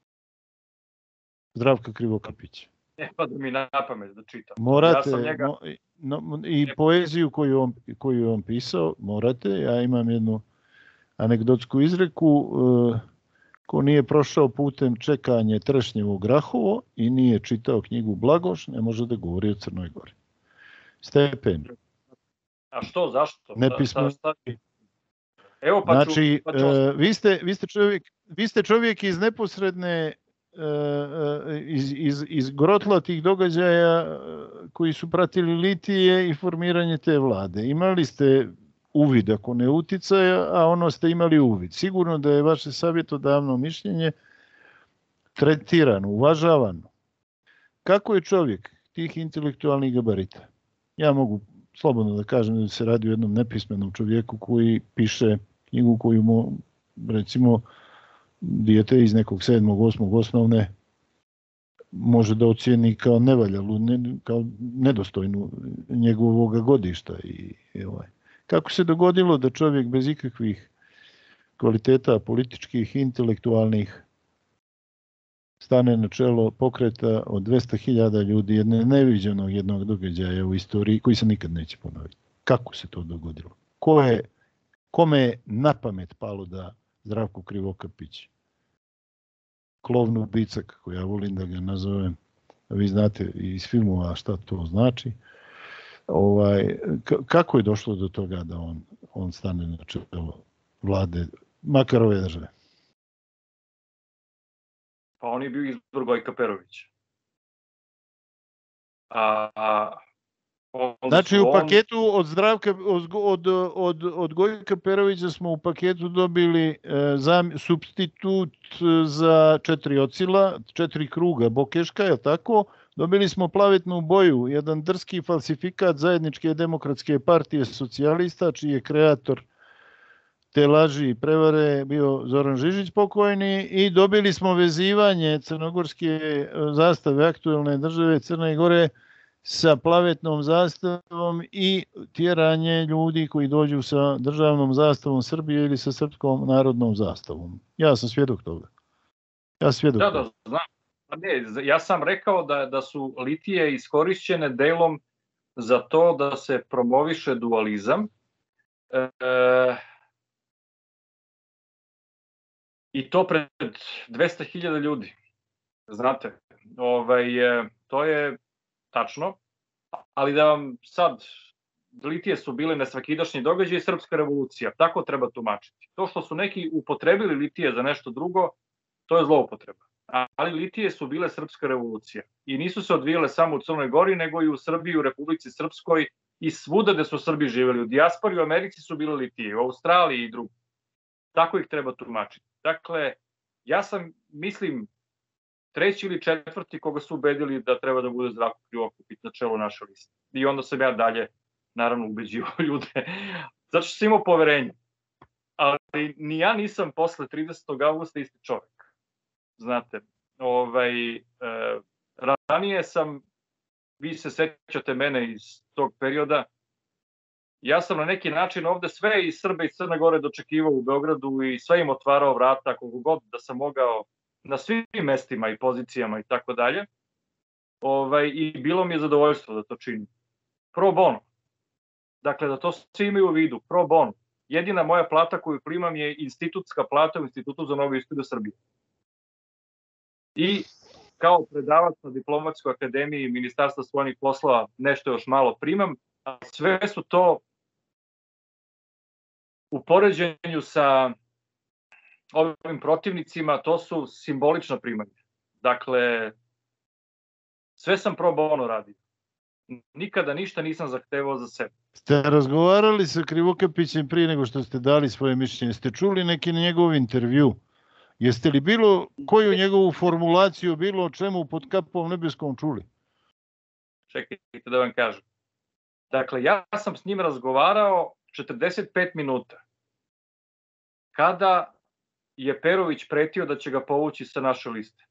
Zdravka Krivokapića? Ne pa da mi na pamet da čitam. Morate, ja sam njega... no, no, i poeziju koju on, koju on pisao, morate. Ja imam jednu anegdotsku izreku, uh, ko nije prošao putem čekanje Trešnjevo Grahovo i nije čitao knjigu Blagoš, ne može da govori o Crnoj Gori. Stepen. A što, zašto? Nepismo... Evo pa znači, ću, pa ću... uh, vi, ste, vi, ste čovjek, vi ste čovjek iz neposredne Iz, iz, iz grotla tih događaja koji su pratili litije i formiranje te vlade. Imali ste uvid, ako ne uticaja, a ono ste imali uvid. Sigurno da je vaše savjetodavno mišljenje tretirano, uvažavano. Kako je čovjek tih intelektualnih gabarita? Ja mogu slobodno da kažem da se radi o jednom nepismenom čovjeku koji piše knjigu koju mu, recimo, dijete iz nekog sedmog, osmog osnovne može da ocijeni kao nevaljalu, ne, kao nedostojnu njegovog godišta. I, i ovaj. Kako se dogodilo da čovjek bez ikakvih kvaliteta političkih, intelektualnih stane na čelo pokreta od dvesta hiljada ljudi, jedne neviđenog jednog događaja u istoriji koji se nikad neće ponoviti? Kako se to dogodilo? Ko je, kome je na pamet palo da Zdravko Krivokapić, klovnu ubica, kako ja volim da ga nazovem, vi znate iz filmova šta to znači, ovaj, kako je došlo do toga da on, on stane na čelo vlade, makar ove države? Pa on je bio izbor Gojka Perovića. A, a Znači u on... paketu od Zdravka, od, od, od, od Gojka Perovića smo u paketu dobili e, za, substitut za četiri ocila, četiri kruga Bokeška, je tako? Dobili smo plavetnu boju, jedan drski falsifikat Zajedničke demokratske partije socijalista, čiji je kreator te laži i prevare bio Zoran Žižić pokojni, i dobili smo vezivanje crnogorske zastave aktuelne države Crne Gore sa plavetnom zastavom i tjeranje ljudi koji dođu sa državnom zastavom Srbije ili sa srpskom narodnom zastavom. Ja sam svjedok toga. Ja svjedok da, toga. da, znam. Ne, ja sam rekao da, da su litije iskorišćene delom za to da se promoviše dualizam. E, I to pred dvesta hiljada ljudi. Znate, ovaj, to je tačno, ali da vam sad, litije su bile nesvakidašnji događaj i srpska revolucija, tako treba tumačiti. To što su neki upotrebili litije za nešto drugo, to je zloupotreba. Ali litije su bile srpska revolucija i nisu se odvijale samo u Crnoj Gori, nego i u Srbiji, u Republici Srpskoj i svuda gde su Srbi živeli. U dijaspori u Americi su bile litije, u Australiji i drugo. Tako ih treba tumačiti. Dakle, ja sam, mislim, treći ili četvrti koga su ubedili da treba da bude Zdravko Krivokapić na čelu naše liste. I onda sam ja dalje, naravno, ubeđivao ljude. Zato što sam imao poverenje. Ali ni ja nisam posle tridesetog avgusta isti čovjek. Znate, ovaj, e, ranije sam, vi se sećate mene iz tog perioda, ja sam na neki način ovde sve i Srbe i Crne Gore dočekivao u Beogradu i sve im otvarao vrata koliko god da sam mogao na svim mestima i pozicijama i tako dalje. Ovaj, i bilo mi je zadovoljstvo da to činim. Pro bono. Dakle, da to svi imaju u vidu, pro bono. Jedina moja plata koju primam je institutska plata u Institutu za novu istoriju Srbije. I kao predavač na Diplomatskoj akademiji Ministarstva spoljnih poslova nešto još malo primam, a sve su to u poređenju sa ovim protivnicima, to su simbolična primanja. Dakle, sve sam pro bono radio. Nikada ništa nisam zahtevao za sebe. Ste razgovarali sa Krivokapićem prije nego što ste dali svoje mišljenje? Ste čuli neki njegov intervju? Jeste li bilo koju njegovu formulaciju, bilo o čemu pod kapom nebeskom čuli? Čekajte da vam kažem. Dakle, ja sam s njim razgovarao četrdeset pet minuta. Kada je Perović pretio da će ga povući sa naše liste.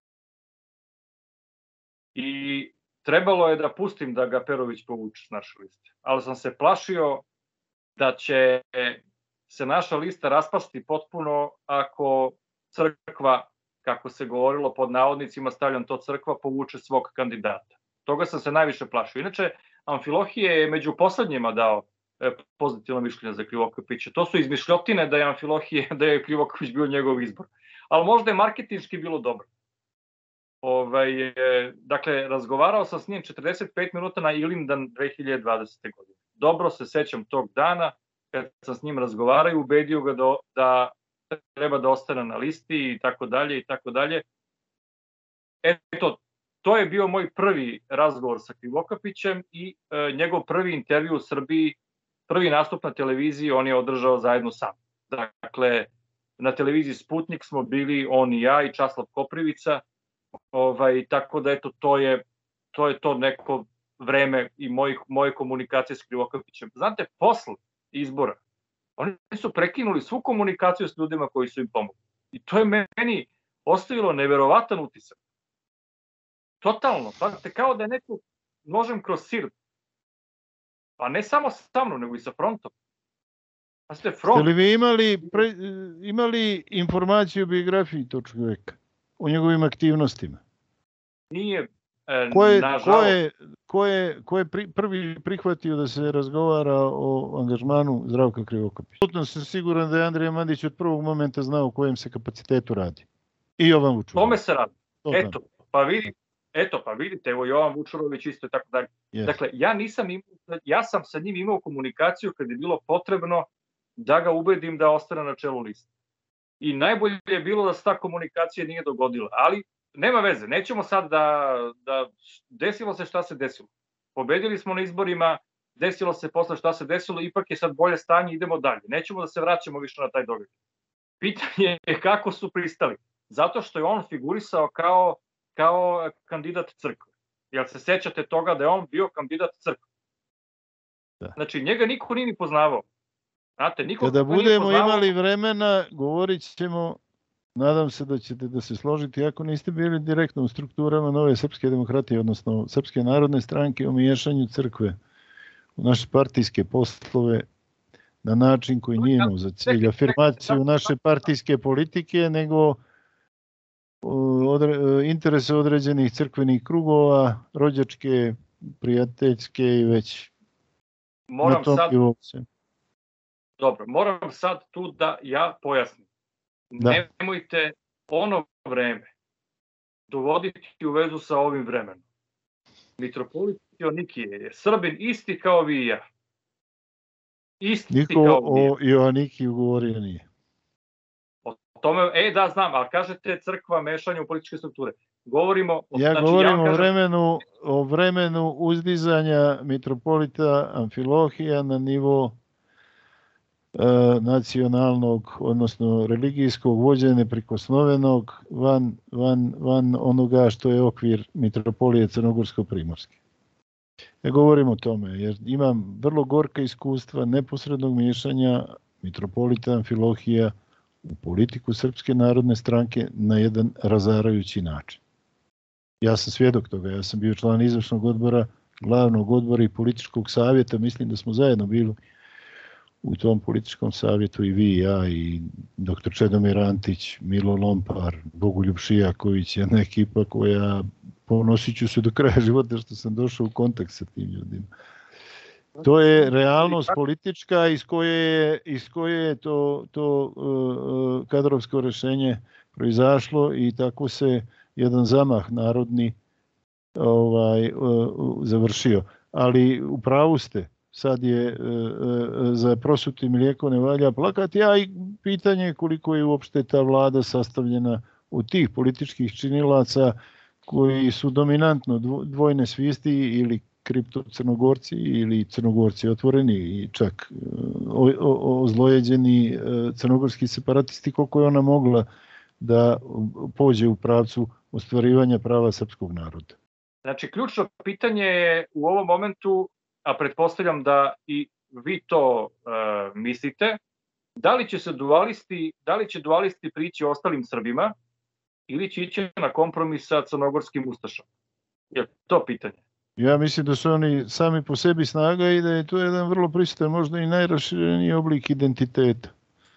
I trebalo je da pustim da ga Perović povuče s naše liste. Ali sam se plašio da će se naša lista raspasti potpuno ako crkva, kako se govorilo pod navodnicima, stavljam to crkva, povuče svog kandidata. Toga sam se najviše plašio. Inače, Amfilohije je među poslednjima dao pozitivno mišljenje za Krivokapića. To su izmišljotine da je Amfilohije, da je Krivokapić bio njegov izbor. Ali možda je marketinški bilo dobro. Ovaj, dakle, razgovarao sam s njim četrdeset pet minuta na Ilindan dve hiljade dvadesete. godine. Dobro se sećam tog dana kad sam s njim razgovarao i ubedio ga da, da treba da ostane na listi i tako dalje i tako dalje. Eto, to je bio moj prvi razgovor sa Krivokapićem i e, njegov prvi intervju u Srbiji, prvi nastup na televiziji on je održao zajedno sam. Dakle, na televiziji Sputnik smo bili on i ja i Časlav Koprivica, ovaj, tako da eto, to je to, je to neko vreme i mojih, moje komunikacije s Krivokapićem. Znate, posle izbora, oni su prekinuli svu komunikaciju s ljudima koji su im pomogli. I to je meni ostavilo neverovatan utisak. Totalno, znate, kao da je neko nožem kroz sir. Pa ne samo sa mnom, nego i sa frontom. Pa ste front. Ste li vi imali, pre, imali informaciju o biografiji tog čovjeka? O njegovim aktivnostima? Nije, e, ko je, nažalost. Ko je, ko je, ko je pri, prvi prihvatio da se razgovara o angažmanu Zdravka Krivokapića? Absolutno sam siguran da je Andrija Mandić od prvog momenta znao o kojem se kapacitetu radi. I Jovan Vučurović. Tome se radi. To eto, pa vidite, eto, pa vidite, evo Jovan Vučurović isto i tako dalje. Yes. Dakle, ja nisam imao, ja sam sa njim imao komunikaciju kad je bilo potrebno da ga ubedim da ostane na čelu liste. I najbolje je bilo da se ta komunikacija nije dogodila, ali nema veze, nećemo sad da, da desilo se šta se desilo. Pobedili smo na izborima, desilo se posle šta se desilo, ipak je sad bolje stanje, idemo dalje. Nećemo da se vraćamo više na taj događaj. Pitanje je kako su pristali. Zato što je on figurisao kao, kao kandidat crkve. Jel se sećate toga da je on bio kandidat crkve? Da. Znači, njega niko nije ni poznavao. Znate, niko Kada budemo imali vremena, govorit ćemo, nadam se da ćete da se složiti, ako niste bili direktno u strukturama Nove srpske demokratije, odnosno Srpske narodne stranke, o miješanju crkve u naše partijske poslove na način koji nije imao za cilj afirmaciju naše partijske politike, nego odre, interese određenih crkvenih krugova, rođačke, prijateljske i već Moram na tom sad... nivou. Dobro, moram sad tu da ja pojasnim. Da. Nemojte ono vreme dovoditi u vezu sa ovim vremenom. Mitropolit Joanikije je Srbin isti kao vi i ja. Isti Niko kao vi. Niko o Joanikiju govorio nije. O tome, e da znam, ali kažete crkva mešanja u političke strukture. Govorimo, ja znači, govorim ja kažem... o, vremenu, o vremenu uzdizanja mitropolita Amfilohija na nivo nacionalnog, odnosno religijskog vođenja neprikosnovenog van, van, van onoga što je okvir mitropolije Crnogorsko-Primorske. Ja govorim o tome jer imam vrlo gorka iskustva neposrednog miješanja mitropolita Amfilohija u politiku Srpske narodne stranke na jedan razarajući način. Ja sam svjedok toga, ja sam bio član izvršnog odbora, glavnog odbora i političkog savjeta, mislim da smo zajedno bili u tom političkom savjetu i vi i ja i doktor Čedomir Antić, Milo Lompar, Bogoljub Šijaković, jedna ekipa koja ponosit ću se do kraja života što sam došao u kontakt sa tim ljudima. To je realnost politička iz koje je, iz koje je to, to uh, kadrovsko rešenje proizašlo i tako se jedan zamah narodni ovaj, završio. Ali u pravu ste, sad je za prosutim mlijeko ne valja plakati, a i pitanje je koliko je uopšte ta vlada sastavljena od tih političkih činilaca koji su dominantno dvojne svijesti ili kripto-crnogorci ili crnogorci otvoreni i čak ozlojeđeni crnogorski separatisti, koliko je ona mogla da pođe u pravcu ostvarivanja prava srpskog naroda. Znači, ključno pitanje je u ovom momentu, a pretpostavljam da i vi to uh, mislite, da li će se dualisti, da li će dualisti prići ostalim Srbima ili će ići na kompromis sa crnogorskim ustašama? Je to pitanje? Ja mislim da su oni sami po sebi snaga i da je to jedan vrlo prisutan, možda i najrašireniji oblik identiteta.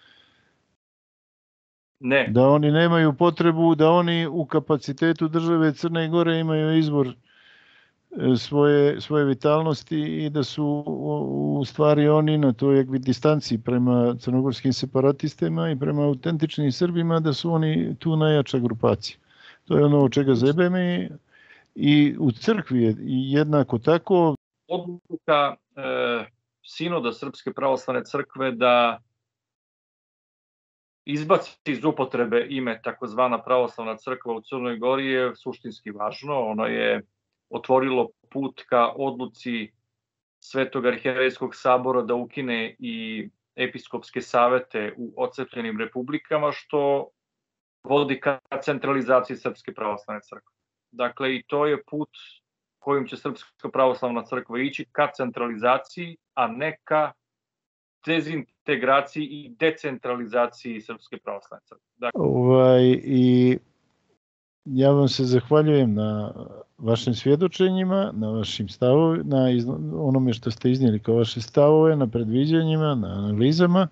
Ne. Da oni nemaju potrebu, da oni u kapacitetu države Crne Gore imaju izbor svoje, svoje vitalnosti i da su u stvari oni na toj distanci prema crnogorskim separatistima i prema autentičnim Srbima, da su oni tu najjača grupacija. To je ono od čega zebe mi i u crkvi je jednako tako. Odluka e, sinoda Srpske pravoslavne crkve da izbaci iz upotrebe ime takozvana pravoslavna crkva u Crnoj Gori je suštinski važno. Ono je otvorilo put ka odluci Svetog arhijerejskog sabora da ukine i episkopske savete u odcepljenim republikama, što vodi ka centralizaciji Srpske pravoslavne crkve. Dakle, i to je put kojim će Srpska pravoslavna crkva ići ka centralizaciji, a ne ka dezintegraciji i decentralizaciji Srpske pravoslavne crkve. Dakle, ovaj, i ja vam se zahvaljujem na vašim svjedočenjima, na vašim stavovima, na onome što ste iznijeli kao vaše stavove, na predviđanjima, na analizama.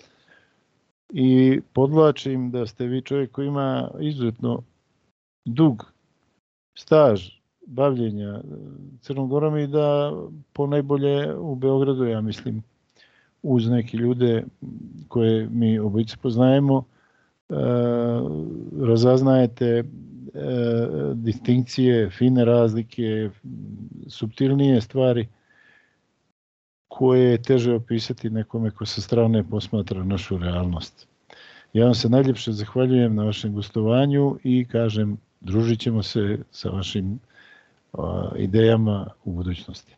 I podvlačim da ste vi čovjek koji ima izuzetno dug staž bavljenja Crnom Gorom i da ponajbolje u Beogradu, ja mislim, uz neke ljude koje mi obojice poznajemo, razaznajete distinkcije, fine razlike, suptilnije stvari koje je teže opisati nekome ko sa strane posmatra našu realnost. Ja vam se najljepše zahvaljujem na vašem gostovanju i kažem, družit ćemo se sa vašim a, idejama u budućnosti.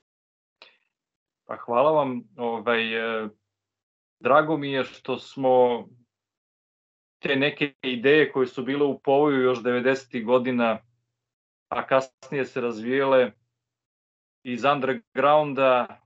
Pa hvala vam. Ovaj, drago mi je što smo te neke ideje koje su bile u povoju još devedesetih godina, a kasnije se razvijele iz undergrounda,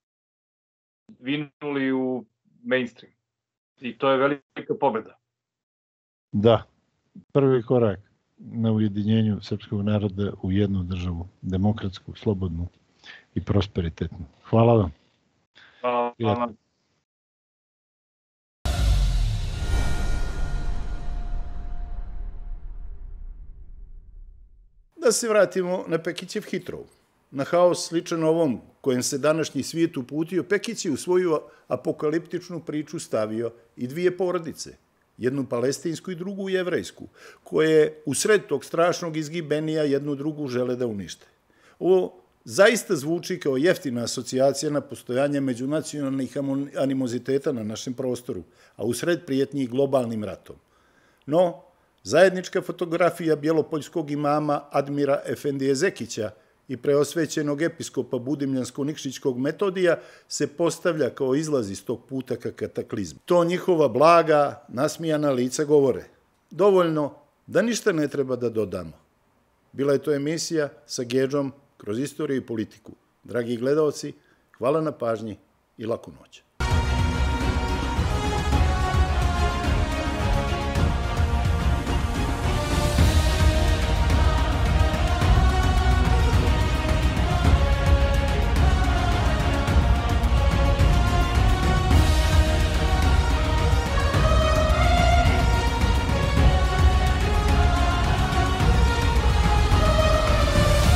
vinuli u mainstream. I to je velika pobjeda. Da, prvi korak na ujedinjenju srpskog naroda u jednu državu, demokratsku, slobodnu i prosperitetnu. Hvala vam. Hvala vam. Da se vratimo na Pekićev hitrov. Na haos sličan ovom kojem se današnji svijet uputio, Pekić je u svoju apokaliptičnu priču stavio i dvije porodice, jednu palestinsku i drugu jevrejsku, koje u sred tog strašnog izgibenija jednu drugu žele da unište. Ovo zaista zvuči kao jeftina asocijacija na postojanje međunacionalnih animoziteta na našem prostoru, a u sred prijetnji globalnim ratom. No, zajednička fotografija bjelopoljskog imama Admira Efendije Zekića i preosvećenog episkopa Budimljansko-Nikšićkog Metodija se postavlja kao izlaz iz tog puta ka kataklizmu. To njihova blaga, nasmijana lica govore. Dovoljno da ništa ne treba da dodamo. Bila je to emisija sa Gedžom kroz istoriju i politiku. Dragi gledalci, hvala na pažnji i laku noć.